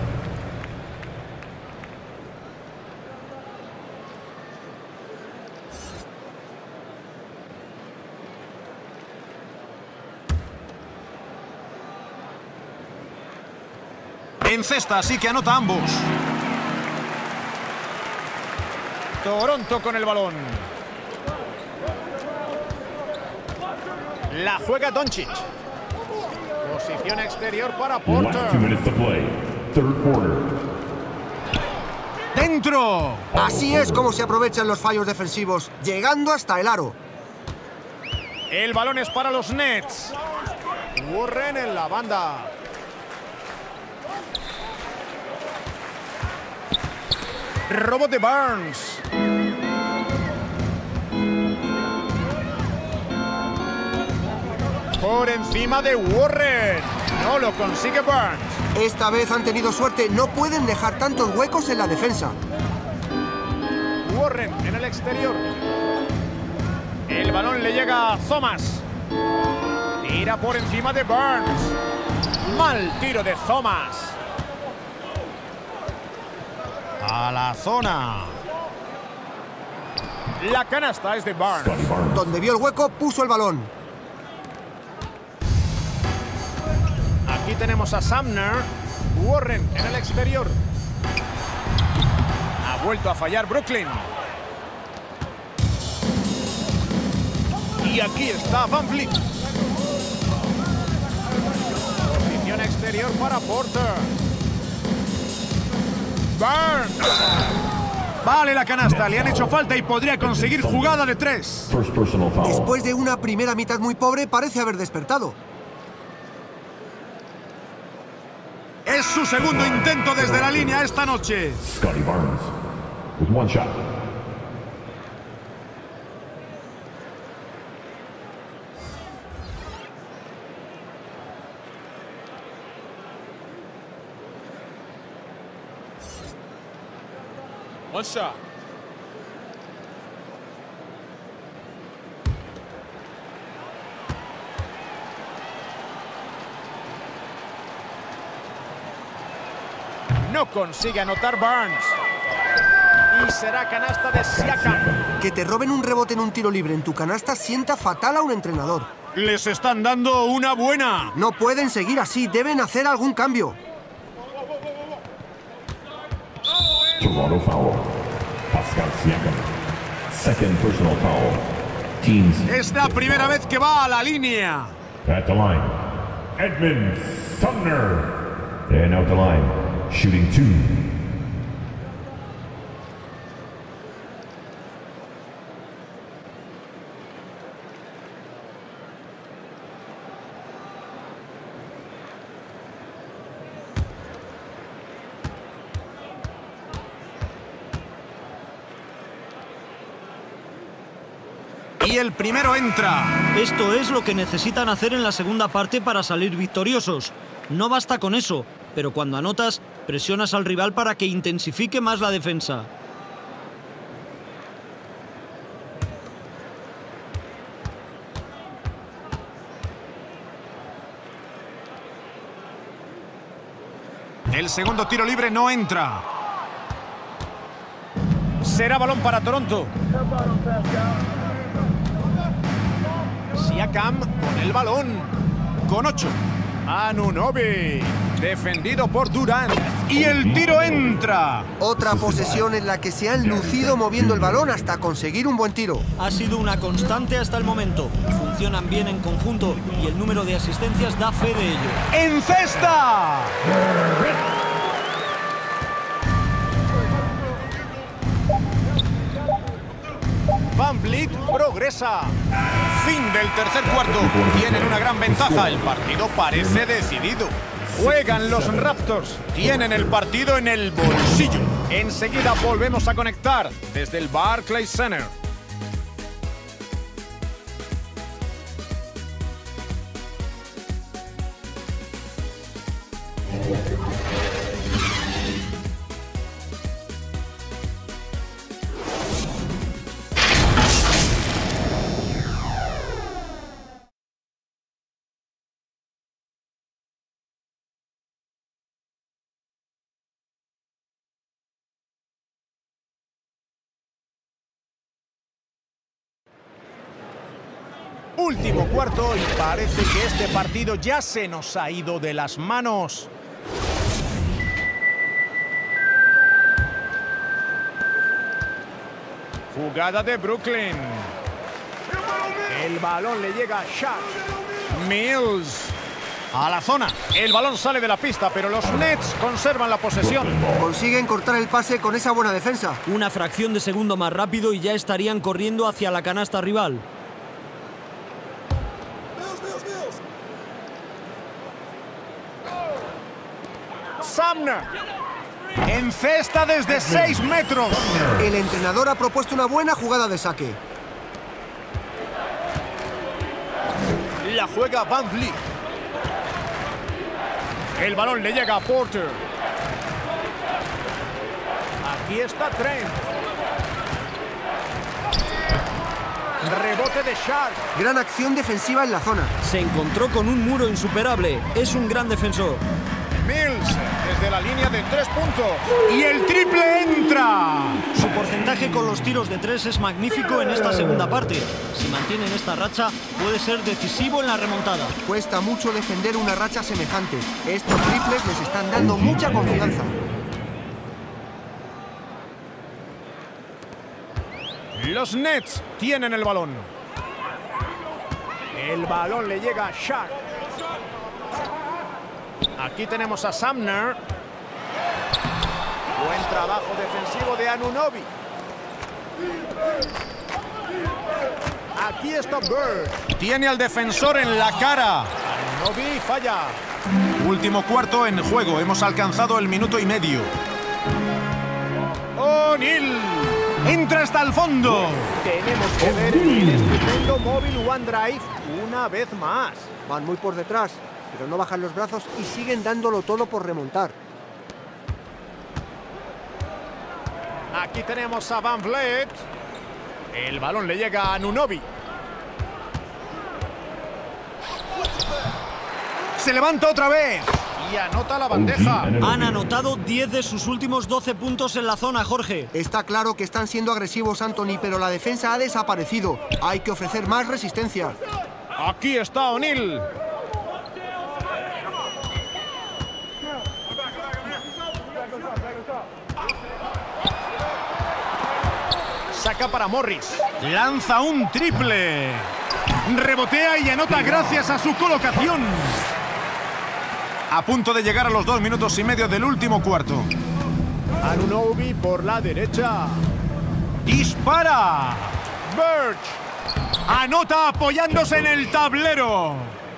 En cesta, así que anota ambos. Toronto con el balón. La juega Doncic. Posición exterior para Last 2 Porter. minutes to play. Third quarter. ¡Dentro! Así es como se aprovechan los fallos defensivos, llegando hasta el aro. El balón es para los Nets. Warren en la banda. Robo de Barnes. Por encima de Warren. No lo consigue Barnes. Esta vez han tenido suerte, no pueden dejar tantos huecos en la defensa. Warren en el exterior. El balón le llega a Thomas. Tira por encima de Barnes. Mal tiro de Thomas. A la zona. La canasta es de Barnes. Donde vio el hueco, puso el balón. Aquí tenemos a Sumner. Warren en el exterior. Ha vuelto a fallar Brooklyn. Y aquí está Van Vliet. Posición exterior para Porter. Barnes. Vale la canasta, le han hecho falta y podría conseguir jugada de 3. First personal foul. Después de una primera mitad muy pobre, parece haber despertado. Es su segundo intento desde la línea esta noche. Scotty Barnes with 1 shot. One shot. No consigue anotar Barnes. Y será canasta de Siakam. Que te roben un rebote en un tiro libre en tu canasta sienta fatal a un entrenador. Les están dando una buena. No pueden seguir así, deben hacer algún cambio. Toronto foul. Pascal Siakam. Second personal foul. Teams Es la primera vez que va a la línea. at the line. Edmund Sumner. And out the line. Shooting 2. Y el primero entra. Esto es lo que necesitan hacer en la segunda parte para salir victoriosos. No basta con eso, pero cuando anotas, presionas al rival para que intensifique más la defensa. El segundo tiro libre no entra. Será balón para Toronto. Siakam con el balón. Con 8. Anunoby. Defendido por Durant. Y el tiro entra. Otra posesión en la que se han lucido moviendo el balón hasta conseguir un buen tiro. Ha sido una constante hasta el momento. Funcionan bien en conjunto y el número de asistencias da fe de ello. ¡En cesta! VanVleet progresa. Fin del tercer cuarto. Tienen una gran ventaja. El partido parece decidido. Juegan los Raptors. Tienen el partido en el bolsillo. Enseguida volvemos a conectar desde el Barclays Center. Último cuarto y parece que este partido ya se nos ha ido de las manos. Jugada de Brooklyn. El balón le llega a Shaq. Mills. A la zona. El balón sale de la pista, pero los Nets conservan la posesión. Consiguen cortar el pase con esa buena defensa. Una fracción de segundo más rápido y ya estarían corriendo hacia la canasta rival. Sumner. Encesta desde 6 metros. El entrenador ha propuesto una buena jugada de saque. La juega VanVleet. El balón le llega a Porter. Aquí está Trent. Rebote de Shaq. Gran acción defensiva en la zona. Se encontró con un muro insuperable. Es un gran defensor. Mills desde la línea de 3 puntos. Y el triple entra. Su porcentaje con los tiros de 3 es magnífico en esta segunda parte. Si mantienen esta racha, puede ser decisivo en la remontada. Cuesta mucho defender una racha semejante. Estos triples les están dando mucha confianza. Los Nets tienen el balón. El balón le llega a Shaq. Aquí tenemos a Sumner. Buen trabajo defensivo de Anunoby. Aquí está Bird. Tiene al defensor en la cara. Anunoby falla. Último cuarto en juego. Hemos alcanzado el minuto y medio. O'Neal. Entra hasta el fondo. Tenemos que ver el estupendo móvil OneDrive una vez más. Van muy por detrás, pero no bajan los brazos y siguen dándolo todo por remontar. Aquí tenemos a VanVleet. El balón le llega a Anunoby. Se levanta otra vez. Y anota la bandeja. Han anotado 10 de sus últimos 12 puntos en la zona, Jorge. Está claro que están siendo agresivos, Anthony, pero la defensa ha desaparecido. Hay que ofrecer más resistencia. Aquí está O'Neal. Saca para Morris. Lanza un triple. Rebotea y anota gracias a su colocación. A punto de llegar a los 2 minutos y medio del último cuarto. Anunoby por la derecha. ¡Dispara! Birch. Anota apoyándose en el tablero.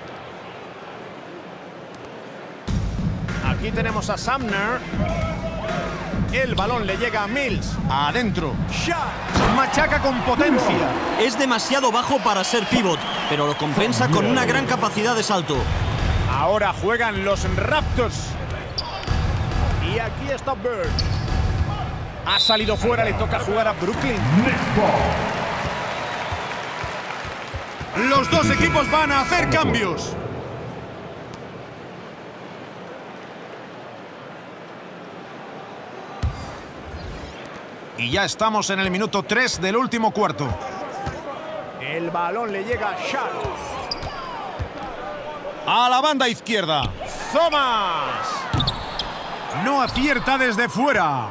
Aquí tenemos a Sumner. El balón le llega a Mills. Adentro. Shaq. Machaca con potencia. Es demasiado bajo para ser pívot, pero lo compensa con una gran capacidad de salto. Ahora juegan los Raptors. Y aquí está Bird. Ha salido fuera, le toca jugar a Brooklyn. Los dos equipos van a hacer cambios. Y ya estamos en el minuto 3 del último cuarto. El balón le llega a Shaq. A la banda izquierda. Thomas. No acierta desde fuera.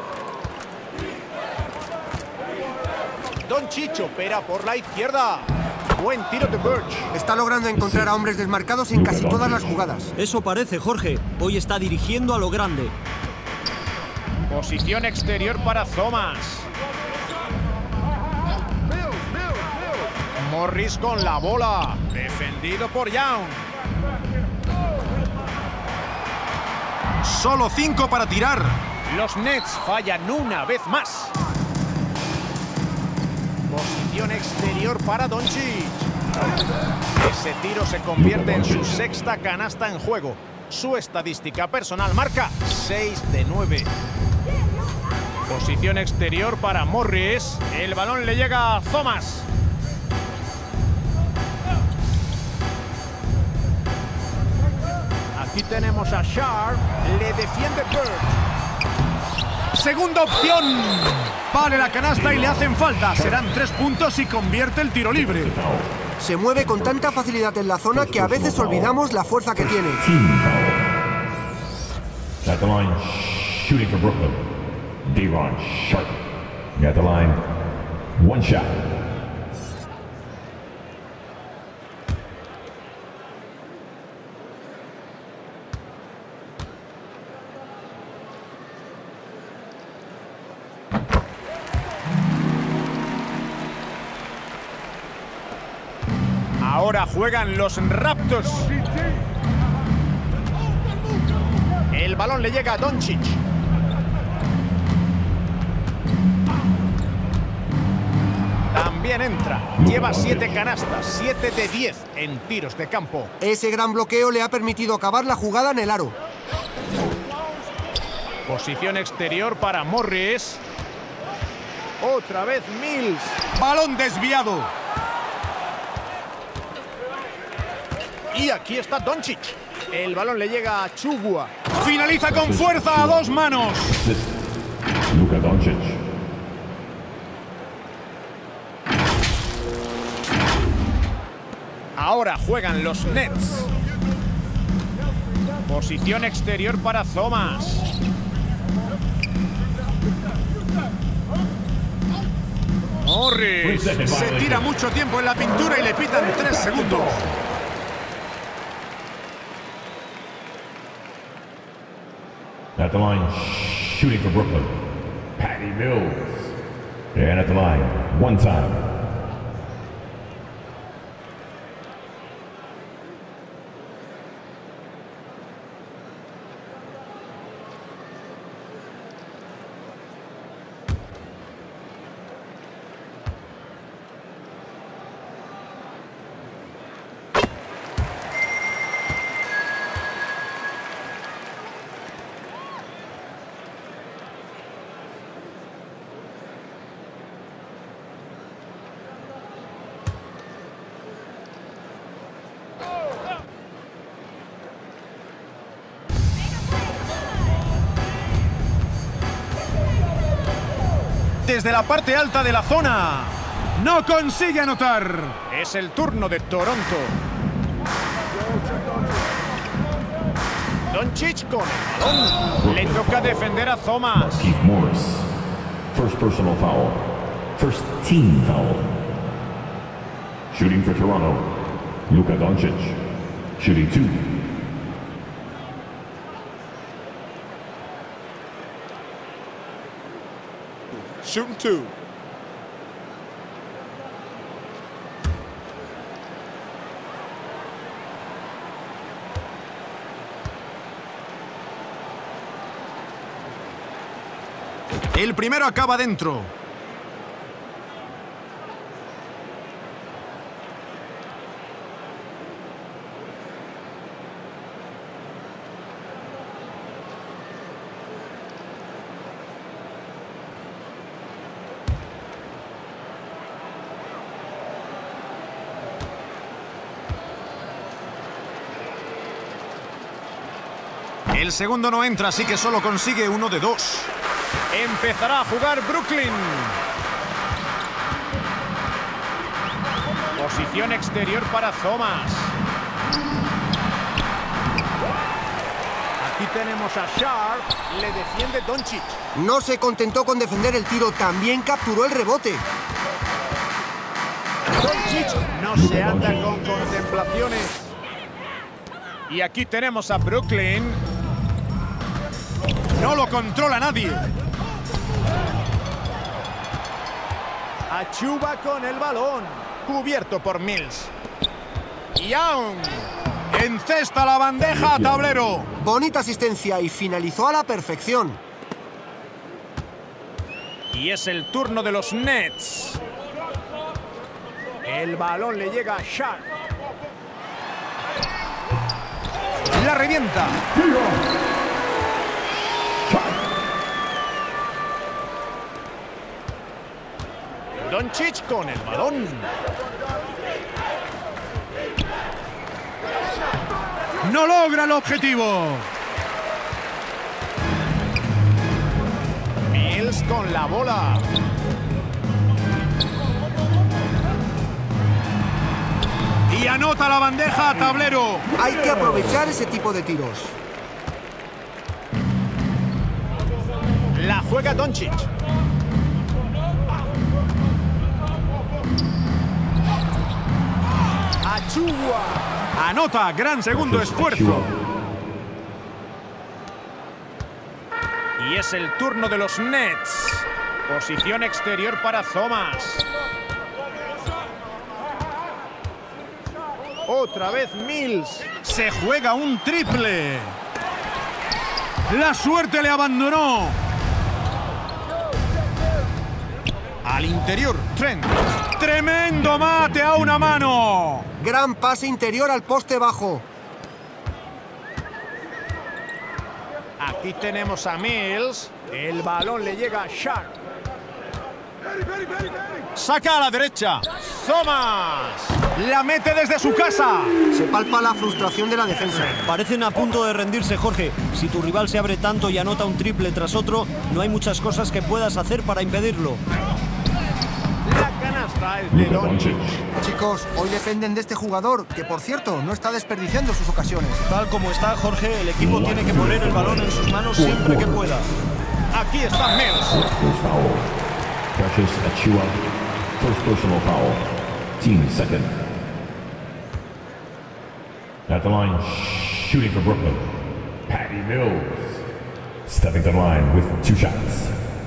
Doncic opera por la izquierda. Buen tiro de Birch. Está logrando encontrar a hombres desmarcados en casi todas las jugadas. Eso parece, Jorge. Hoy está dirigiendo a lo grande. Posición exterior para Thomas. Morris con la bola. Defendido por Young. Solo 5 para tirar. Los Nets fallan una vez más. Posición exterior para Doncic. Ese tiro se convierte en su sexta canasta en juego. Su estadística personal marca 6 de 9. Posición exterior para Morris. El balón le llega a Thomas. Aquí tenemos a Sharp. Le defiende Birch. Segunda opción. Vale la canasta y le hacen falta. Serán 3 puntos y convierte el tiro libre. Se mueve con tanta facilidad en la zona que a veces olvidamos la fuerza que tiene. At the line, shooting for Brooklyn. Day'Ron Sharp. At the line, one shot. Ahora juegan los Raptors. El balón le llega a Doncic. También entra. Lleva 7 canastas, 7 de 10 en tiros de campo. Ese gran bloqueo le ha permitido acabar la jugada en el aro. Posición exterior para Morris. Otra vez Mills. Balón desviado. Y aquí está Doncic. El balón le llega a Chugua. Finaliza con fuerza a 2 manos. Luka Doncic. Ahora juegan los Nets. Posición exterior para Thomas. Morris. Se tira mucho tiempo en la pintura y le pitan 3 segundos. At the line, shooting for Brooklyn. Patty Mills. And at the line, one time. Desde la parte alta de la zona. No consigue anotar. Es el turno de Toronto. Doncic con el balón. Le toca defender a Thomas. Keith Morris. First personal foul. First team foul. Shooting for Toronto. Luka Doncic. Shooting 2. Shoot 2. El primero acaba dentro. El segundo no entra, así que solo consigue 1 de 2. Empezará a jugar Brooklyn. Posición exterior para Thomas. tenemos a Sharp, le defiende Doncic. No se contentó con defender el tiro, también capturó el rebote. Doncic no se anda con contemplaciones. Y aquí tenemos a Brooklyn. No lo controla nadie. Achuba con el balón, cubierto por Mills. Young. Encesta la bandeja a tablero. Bonita asistencia y finalizó a la perfección. Y es el turno de los Nets. El balón le llega a Sharp. La revienta. Doncic con el balón. No logra el objetivo. Mills con la bola. Y anota la bandeja a tablero. Hay que aprovechar ese tipo de tiros. La juega Doncic. Achuba. Anota, gran segundo esfuerzo. Y es el turno de los Nets. Posición exterior para Thomas. Otra vez Mills. Se juega un triple. La suerte le abandonó. Al interior, Trent. Tremendo mate a una mano. Gran pase interior al poste bajo. Aquí tenemos a Mills. El balón le llega a Sharp. Saca a la derecha. Thomas. La mete desde su casa. Se palpa la frustración de la defensa. Parecen a punto de rendirse, Jorge. Si tu rival se abre tanto y anota un triple tras otro, no hay muchas cosas que puedas hacer para impedirlo. La canasta es de Doncic. Chicos, hoy dependen de este jugador, que por cierto, no está desperdiciando sus ocasiones. Tal como está, Jorge, el equipo tiene que poner el balón en sus manos siempre que pueda. Aquí está Mills. Precious Achiuwa, first personal foul. Team second. At the line, shooting for Brooklyn, Patty Mills. Stepping to the line with 2 shots.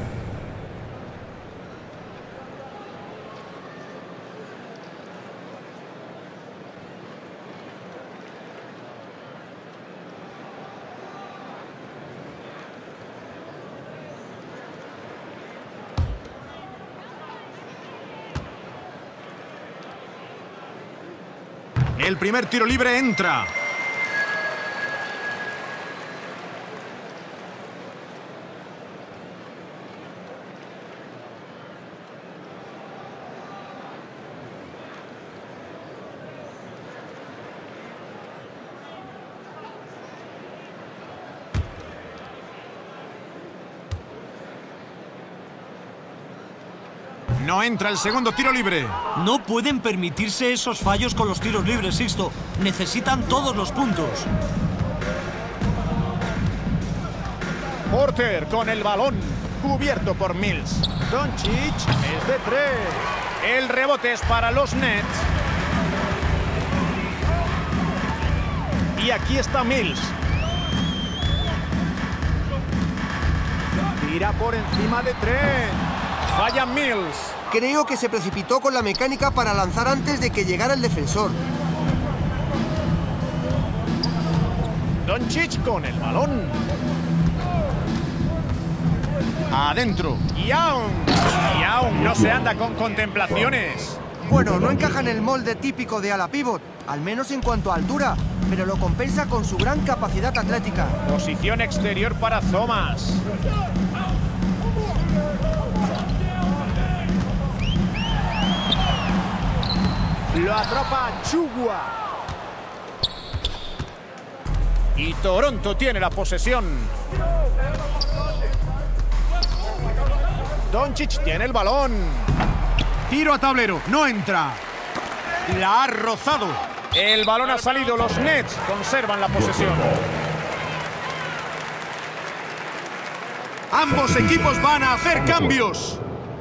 El primer tiro libre entra. No entra el segundo tiro libre. No pueden permitirse esos fallos con los tiros libres, Sixto. Necesitan todos los puntos. Porter con el balón, cubierto por Mills. Doncic es de 3. El rebote es para los Nets. Y aquí está Mills. Tira por encima de 3. Falla Mills. Creo que se precipitó con la mecánica para lanzar antes de que llegara el defensor. Doncic con el balón. Adentro. Young no se anda con contemplaciones. Bueno, no encaja en el molde típico de ala pívot, al menos en cuanto a altura, pero lo compensa con su gran capacidad atlética. Posición exterior para Thomas. Lo atrapa Achuwa. Y Toronto tiene la posesión. Doncic tiene el balón. Tiro a tablero. No entra. La ha rozado. El balón ha salido. Los Nets conservan la posesión. Ambos equipos van a hacer cambios.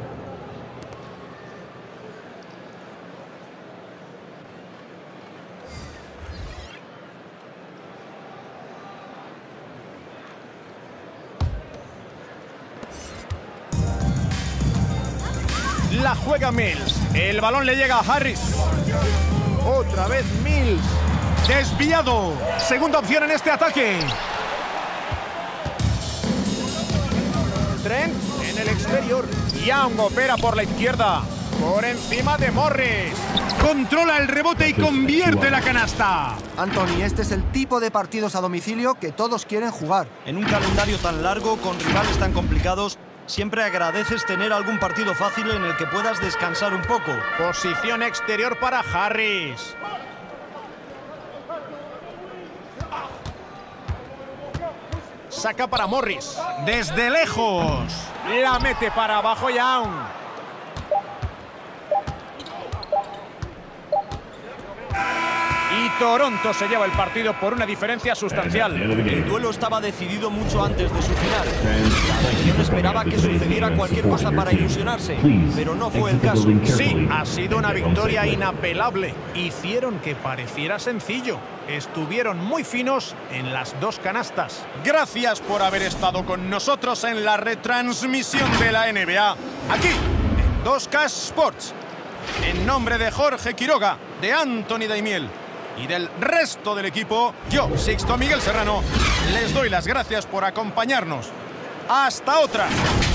La juega Mills. El balón le llega a Harris. Otra vez Mills. Desviado. Segunda opción en este ataque. Trent en el exterior. Young opera por la izquierda. Por encima de Morris. Controla el rebote y convierte la canasta. Anthony, este es el tipo de partidos a domicilio que todos quieren jugar. En un calendario tan largo, con rivales tan complicados, siempre agradeces tener algún partido fácil en el que puedas descansar un poco. Posición exterior para Harris. Saca para Morris. Desde lejos. La mete para abajo Young. Y Toronto se lleva el partido por una diferencia sustancial. El duelo estaba decidido mucho antes de su final. La afición esperaba que sucediera cualquier cosa para ilusionarse, pero no fue el caso. Sí, ha sido una victoria inapelable. Hicieron que pareciera sencillo. Estuvieron muy finos en las dos canastas. Gracias por haber estado con nosotros en la retransmisión de la NBA, aquí en 2K Sports. En nombre de Jorge Quiroga, de Anthony Daimiel y del resto del equipo, yo, Sixto Miguel Serrano, les doy las gracias por acompañarnos. ¡Hasta otra!